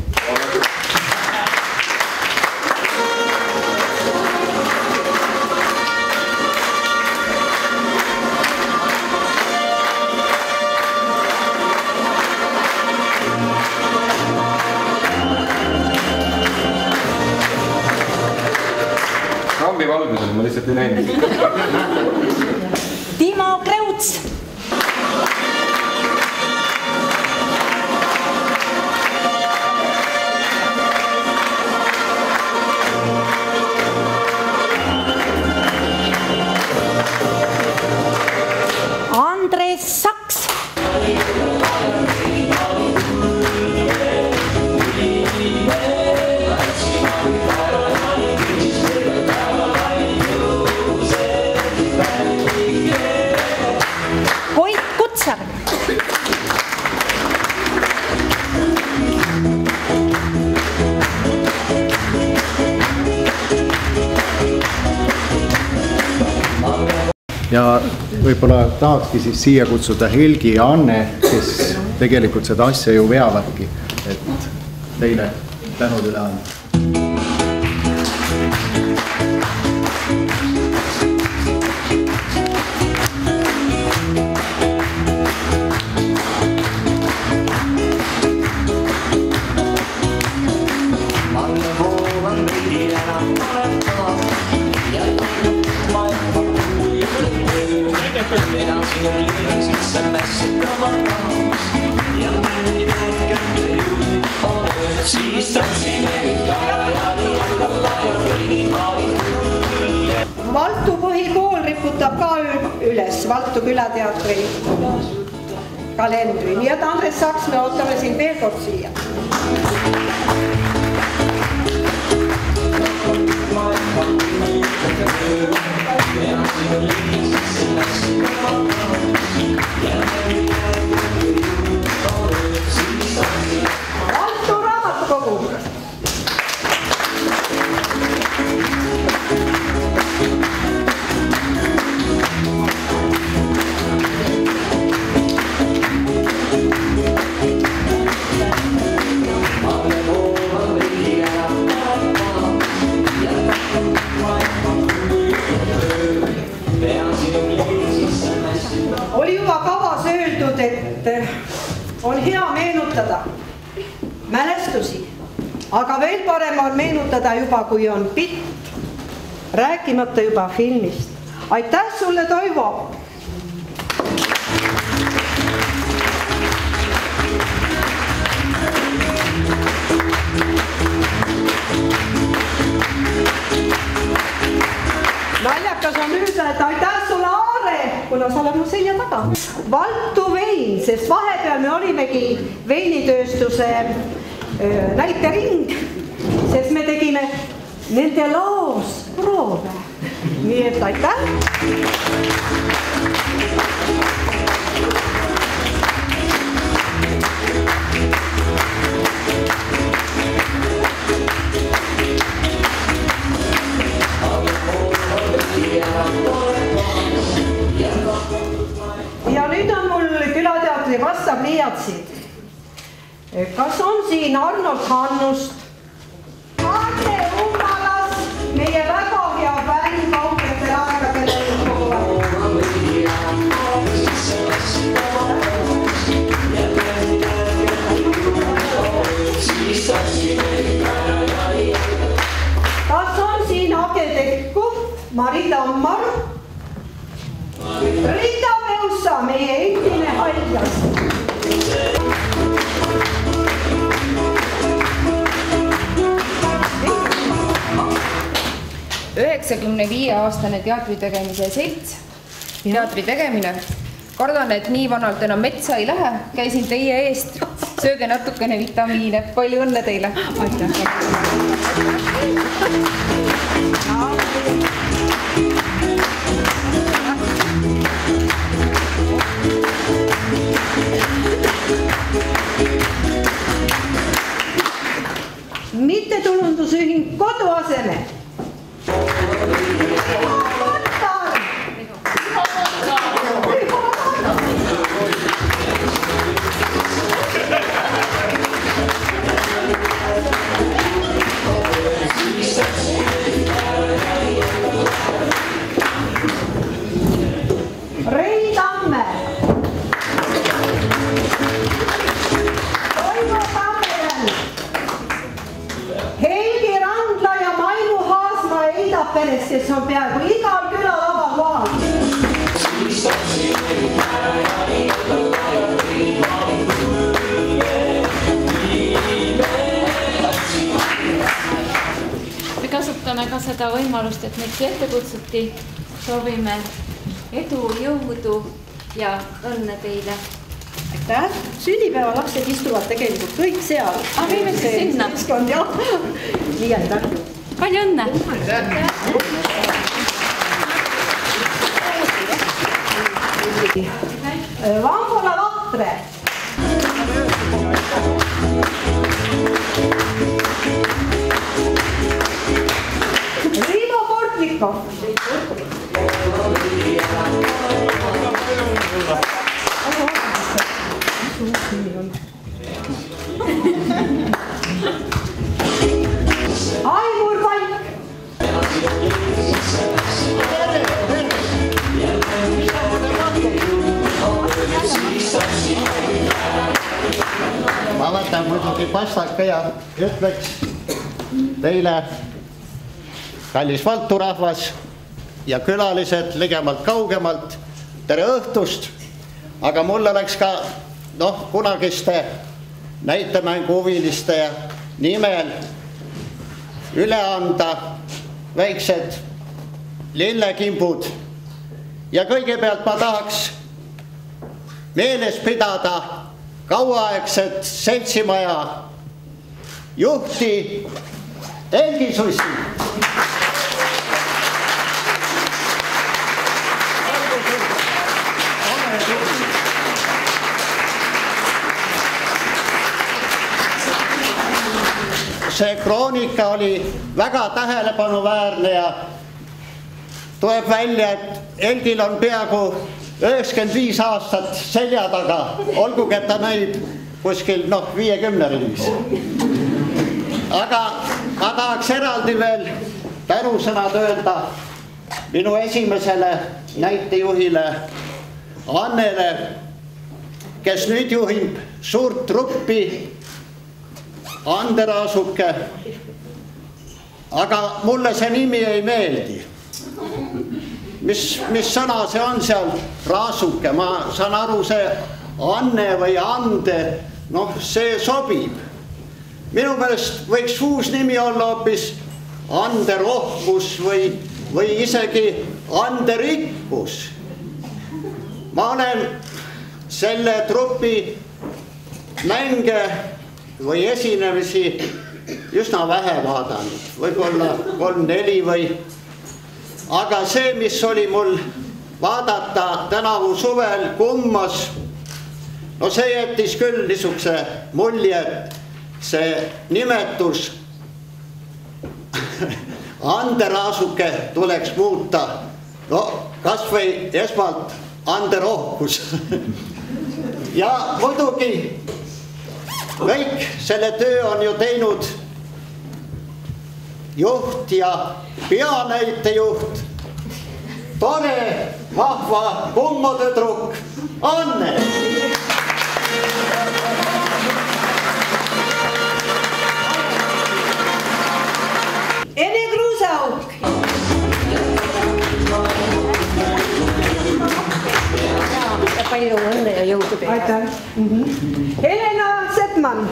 D: Rambi valgusel ma lihtsalt ei näinud.
M: Timo Kreuts. Andres Saks. Koit Kutsar.
N: Ja võib-olla tahakski siis siia kutsuda Helgi ja Anne, kes tegelikult seda asja ju veavadki, et teile tänud üle anda.
O: Valtu põhikool riputab ka üles Valtu külateatri kalendri, nii et Andres Saks, me ootame sind veel kord siia. Valtu raamatukogu. Oli juba kavas öeldud, et on hea meenutada mälestusi, aga veel parem on meenutada juba, kui on pilt, rääkimata juba filmist. Aitäh sulle, Toivo! Naljakas on öelda, et aitäh sulle, Aare, kuna sa oled mu selja taga. Valtu vein, sest vahepeal me olimegi veinitööstuse näitering, sest me tegime nende laos proove. Nii et aitäh! Ja nüüd on mul külateatri vastapliiatsid. Kas on siin Arnold Hannust? Anne Ummalas, meie väga hea bänd kaugetel aegadel. Kas on siin Age Tekku, Mari Tammar? Rita Peusa, meie endine haljas.
L: 95-aastane teatritegemise selts, teatri tegemine. Kardan, et nii vanalt enam metsa ei lähe, käisin teie eest, sööge natukene vitamiine, palju õnne teile. Aitäh.
O: Mittetulundusühing Koduaseme.
P: seda võimalust, et meid siia ette kutsuti. Soovime edu, jõudu ja õnne teile.
O: Aitäh! Sünnipäeva lapsed istuvad tegelikult kõik seal.
P: Võime sinna.
O: Nii, aitäh!
P: Palju õnne!
O: Vangola Vahtre! Riivo Portnikov! Aimur Kalk!
N: Ma võtan muidugi pastaka ja ütleks teile, kallis Valtu rahvas ja külalised ligemalt kaugemalt, tere õhtust, aga mul oleks ka kunagiste näitemänguhuviliste nimel üle anda väiksed lillekimbud ja kõigepealt ma tahaks meeles pidada kauaaegset seltsimaja juhti Helgi Sussi. See kroonika oli väga tähelepanuväärne ja tuleb välja, et Helgil on peaaegu 95 aastat selja taga, olgugi, et ta näib kuskil 50 ringis. Aga ma tahaks eraldi veel tänusõnad öelda minu esimesele näitejuhile Annele, kes nüüd juhib suurt truppi Ande Raasuke, aga mulle see nimi ei meeldi. Mis sõna see on seal, Raasuke, ma saan aru, see Anne või Ande, see sobib. Minu meelest võiks uus nimi olla hoopis Ande Rohkus või isegi Ande Rikkus. Ma olen selle trupi mänge või esinemisi üsna vähe vaadanud, võib-olla 3-4 või, aga see, mis oli mul vaadata tänavu suvel Kummas, see jättis küll niisuguse mulje, et see nimetus Ande Raasuke tuleks muuta, kas või esmalt Ande Rohkus. Ja muidugi kõik selle töö on ju teinud juht ja peanäitejuht, tore, vahva kummotüdruk Anne.
O: Ene Kruusauk.
J: Palju õnne ja jõudu teile.
O: Aitäh. Helena Seppmann.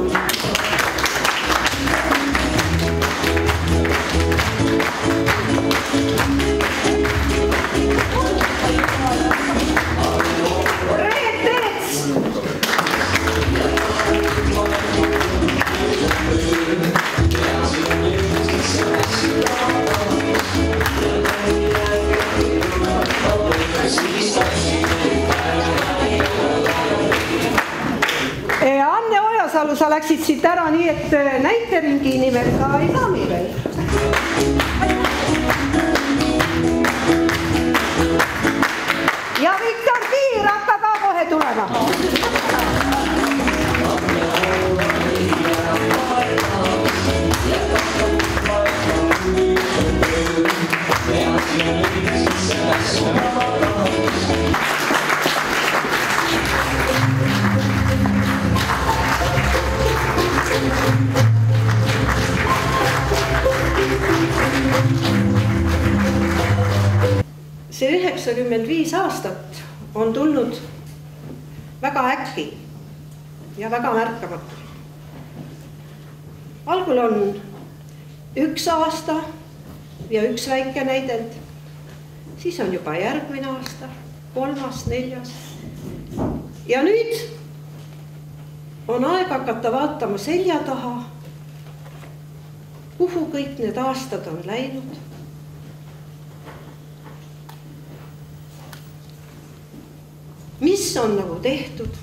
O: Reet Teets. Anne Ojasalu, sa läksid siit ära nii, et näiteringi nimel ka ei saa meil veel. Ja Viktor Kiir hakka ka kohe tulema. See 95 aastat on tulnud väga äkki ja väga märkamatult. Algul on 1 aasta ja üks väike näidend. Siis on juba järgmine aasta, 3., 4. Ja nüüd on aeg hakata vaatama selja taha, kuhu kõik need aastad on läinud. Mis on nagu tehtud?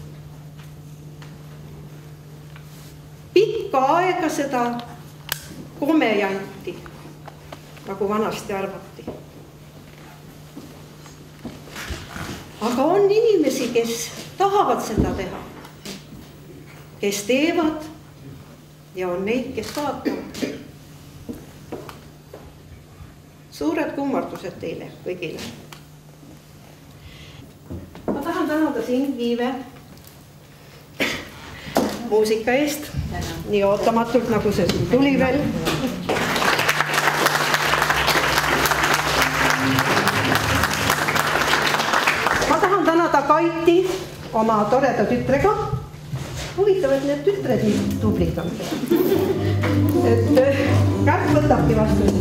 O: Pikka aega seda komejanti, nagu vanasti arvati. Aga on inimesi, kes tahavad seda teha, kes teevad ja on neid, kes vaatavad. Suured kummardused teile kõigile. Ma tahan tänada sind, Viive, muusika eest, nii ootamatult, nagu see siin tuli veel. Ma tahan tänada Kaiti oma toreda tütrega. Huvitav, et need tütred nii tublid on. Et Kärt võtabki vastu.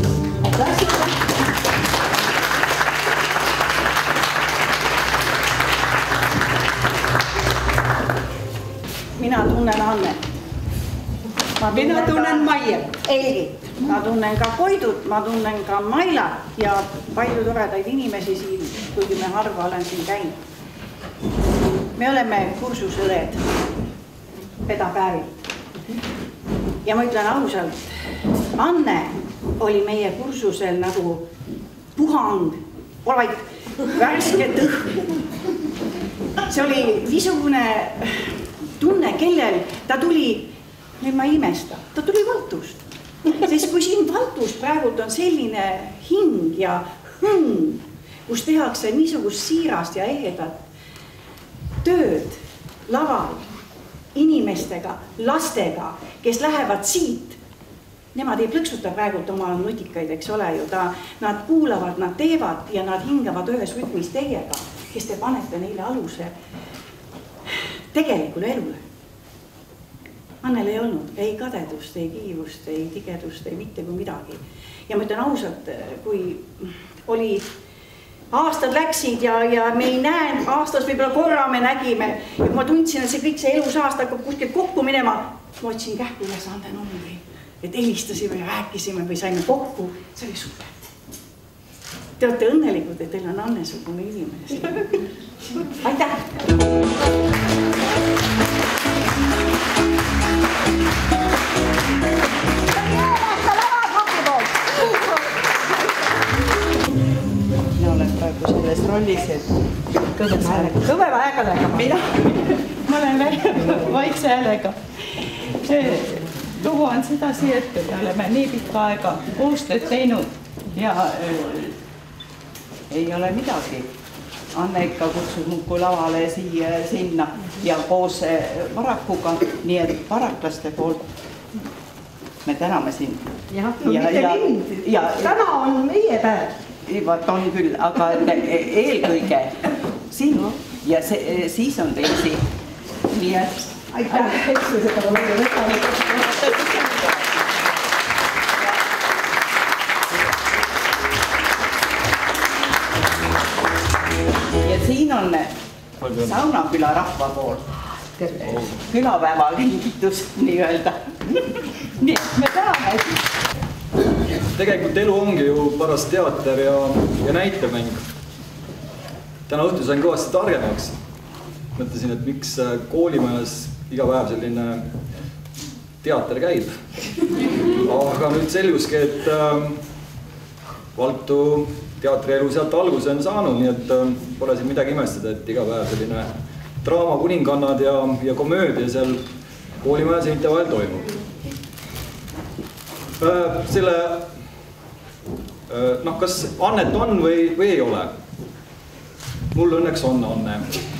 Q: Mina tunnen Annet. Mina tunnen Maiet. Elgit. Ma tunnen ka Koidut, ma tunnen ka Mailat ja palju toredaid inimesi siin, kuigi me harva olen siin käinud. Me oleme kursusõed pedapäevil. Ja ma ütlen ausalt, Anne oli meie kursusel nagu puhang, olid värske õhk. See oli niisugune tunne, kellel ta tuli, nüüd ma ei imesta, ta tuli Valtust. Sest kui siin Valtust praegult on selline hing ja hõng, kus tehakse niisugust siirast ja ehedat tööd laval inimestega, lastega, kes lähevad siit, nemad ei plõksuta praegult oma nutikaid, eks ole ju, nad kuulavad, nad teevad ja nad hingavad ühes rütmis teiega, kes te panete neile aluse tegelikule elule. Annel ei olnud ei kadedust, ei kiivust, ei tigedust, ei mitte kui midagi. Ja ma ütlen ausalt, kui oli aastad läksid ja me ei näe, aastas võib-olla korra me nägime ja kui ma tundsin, et see kõik see elus aasta hakkab kuskilt kokku minema, ma otsin kähku üles Ande numbri, et helistasime ja rääkisime või saime kokku, see oli super. Te olete õnnelikud, et teil on Anne-sugune inimene. Aitäh! Mina olen praegu selles rollis, et kõvema häälega. Ma olen vaikse häälega. Lugu on sedasi, et me oleme nii pikka aega koostööd teinud ja ei ole midagi. Anne ikka kutsub muudkui lavale siia sinna ja koos Varakuga, nii et varaklaste poolt me täname sind.
O: Jah, no mitte mind. Täna on meie päev.
Q: Vaat on küll, aga eelkõige sind ja siis on teisi. Nii et
O: aitäh, eks me seda võime võtta.
Q: Siin on Saunaküla rahva poolt külapäeva kingitus nii-öelda. Nii, me täname.
R: Tegelikult elu ongi ju paras teater ja näitemäng. Täna õhtu sain kõvasti targemaks. Mõtlesin, et miks koolimajas iga päev selline teater käib. Aga nüüd selguski, et Valtu teatrielu sealt alguse on saanud, nii et pole siin midagi imestada, et iga päev selline draama kuningannad ja komöödia seal koolimaja seinte vahel toimub. Selle, kas Annet on või ei ole? Mul õnneks on Anne.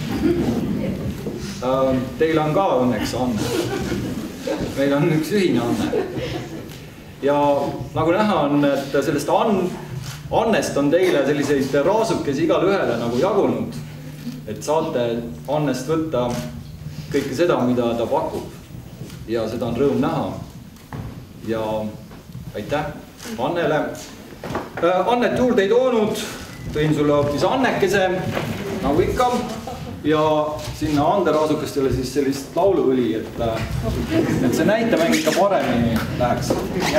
R: Teil on ka õnneks Anne. Meil on üks ühine Anne. Ja nagu näha on, et sellest Annest on teile selliseid raasukesi igale ühele nagu jagunud, et saate Annest võtta kõike seda, mida ta pakub. Ja seda on rõõm näha. Ja aitäh Annele. Annet juurde ei toonud, tõin sulle hoopis annekese, nagu ikka. Ja sinna anderaasukestele siis sellist lauluõli, et see näitemäng ikka paremini läheks.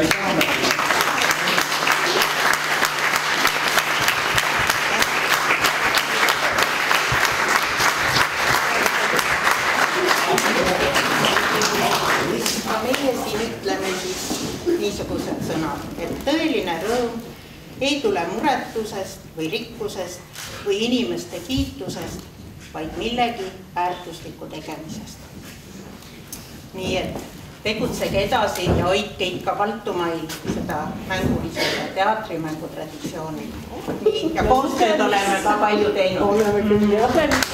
E: Meie siin ütleme siis niisugused sõnad, et tõeline rõõm ei tule muretusest või rikkusest või inimeste kiitusest, vaid millegi väärtusliku tegemisest. Nii et tegutsege edasi ja hoidke ikka Valtumail seda mängulise teatrimängu traditsiooni. Nii, ja koostööd oleme ka palju teinud.
O: Oleme küll, jah.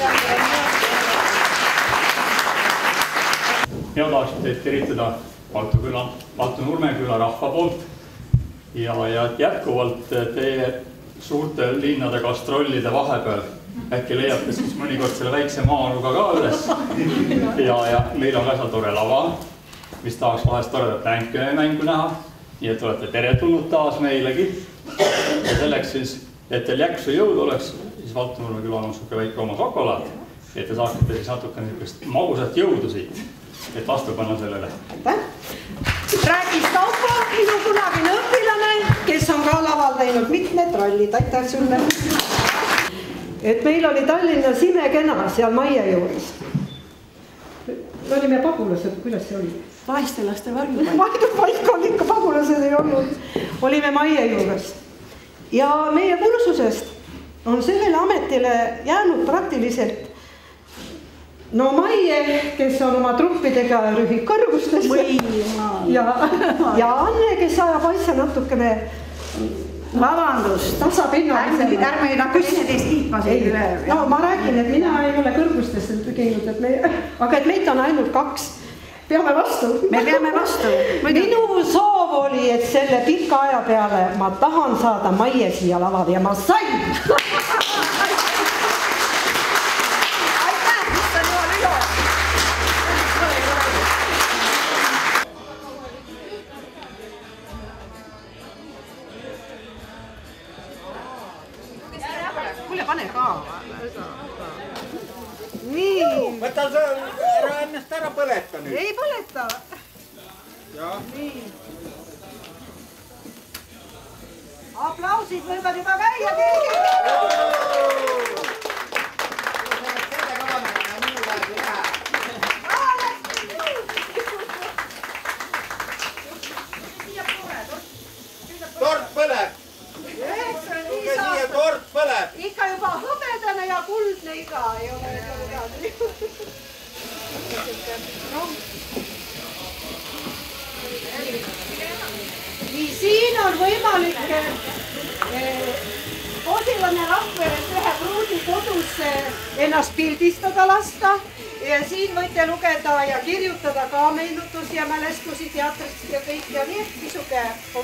S: Mina tahaksin teid teritada Valtu-Nurme küla rahva poolt ja jätkuvalt teie suurte linnade gastrollide vahepeal äkki leiate siis mõnikord selle väikse maanuga ka üles. Ja meil on ka seal tore lava, mis tahaks vahest toredat mängu näha. Nii et olete teretulnud taas meilegi. Ja selleks siis, et teil jaksu jõud oleks, siis Valtu-Nurme küla on suke väike oma šokolaad. Et te saaksite siis natuke niisugust magusat jõudu siit, et vastu panna sellele.
O: Räägis Kaupo, minu kunagine õpilane, kes on ka laval teinud mitmed rollid. Aitäh sulle! Et meil oli Tallinnas imekena seal Maie juures. Me olime pagulased, kuidas see oli?
Q: Vaistelaste varjupaik.
O: Vaik on ikka, pagulased ei olnud. Olime Maie juures. Ja meie kursusest on sellele ametile jäänud praktiliselt Maie, kes on oma truppidega rühib kõrgustesse. Ja Anne, kes ajab asja natukene
Q: vabandust,
O: tasapinnalisele.
Q: Ärme ei nakka teineteist kiitma siin üle.
O: No ma räägin, et mina ei ole kõrgustesse käinud, aga et meid on ainult 2. Peame vastu.
Q: Me peame vastu.
O: Minu soov oli, et selle pika aja peale ma tahan saada Maie siia lavale ja ma sain.
Q: Pane ka.
O: Nii.
H: Võta see, ära ennast ära põleta nüüd.
O: Ei põleta.
H: Nii.
O: Aplausid võivad juba käia keegi.
H: Tort põleb. Siia tort põleb.
O: Ikka juba hõbedane ja kuldne iga ei ole. Nii, siin on võimalik Osilanne Rakverest ühe pruudi kodus ennast pildistada lasta. Ja siin võite lugeda ja kirjutada ka meenutusi ja mälestusi teatrist ja kõik ja nii, et nisuke...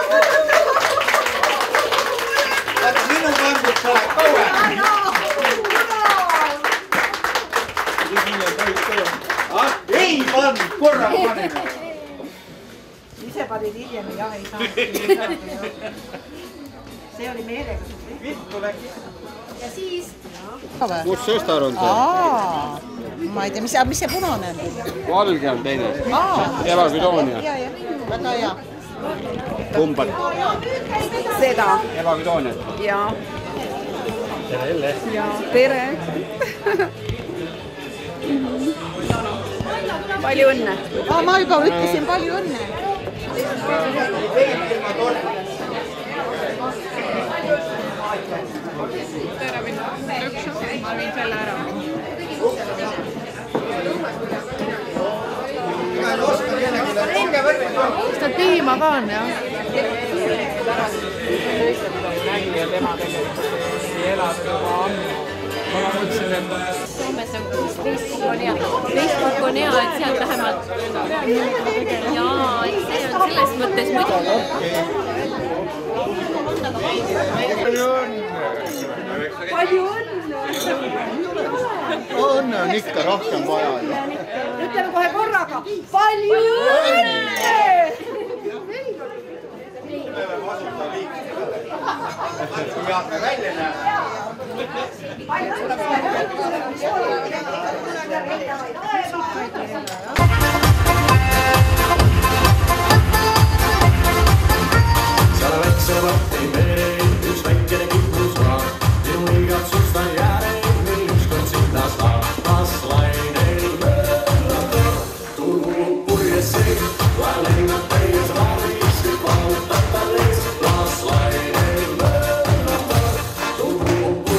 H: Vaata, minu kandud läheb kaue. Ei pannud, korra paneme.
O: Ise panid hiljem, jah, ei saa. See oli meelega.
H: Vittu läks.
O: Ja siis...
T: Kus sõstar on see?
E: Ma ei tea, mis see punane on?
T: Valge on teine. Evagüdoonia.
E: Väga hea.
T: Kumbat?
E: Seda.
T: Evagüdooniat.
E: Jaa.
T: Tere, Elle.
E: Jaa, tere. Palju õnne. Ma juba ütlesin palju õnne.
U: Tere, ma viin selle ära. Kas ta piima ka on, jah?
P: Soomes on 6 on hea, et sealt vähemalt jaa, see on selles mõttes muidugi.
O: Palju õnne!
N: Õnne on ikka rohkem vaja.
O: Ütleme kohe korraga. Palju õnne!
H: Kui me hakkame välja näha.
A: Seal väikse võtti meil üks väikene kippus maa. Minu igatsust on jäänud, mil ükskord sinnas las lainel mööda. Tuul purjes seis, lennab täies raamis, kõik valutab tal ees, las lainel mööda. Tuul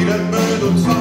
A: kiirelt möödud sa.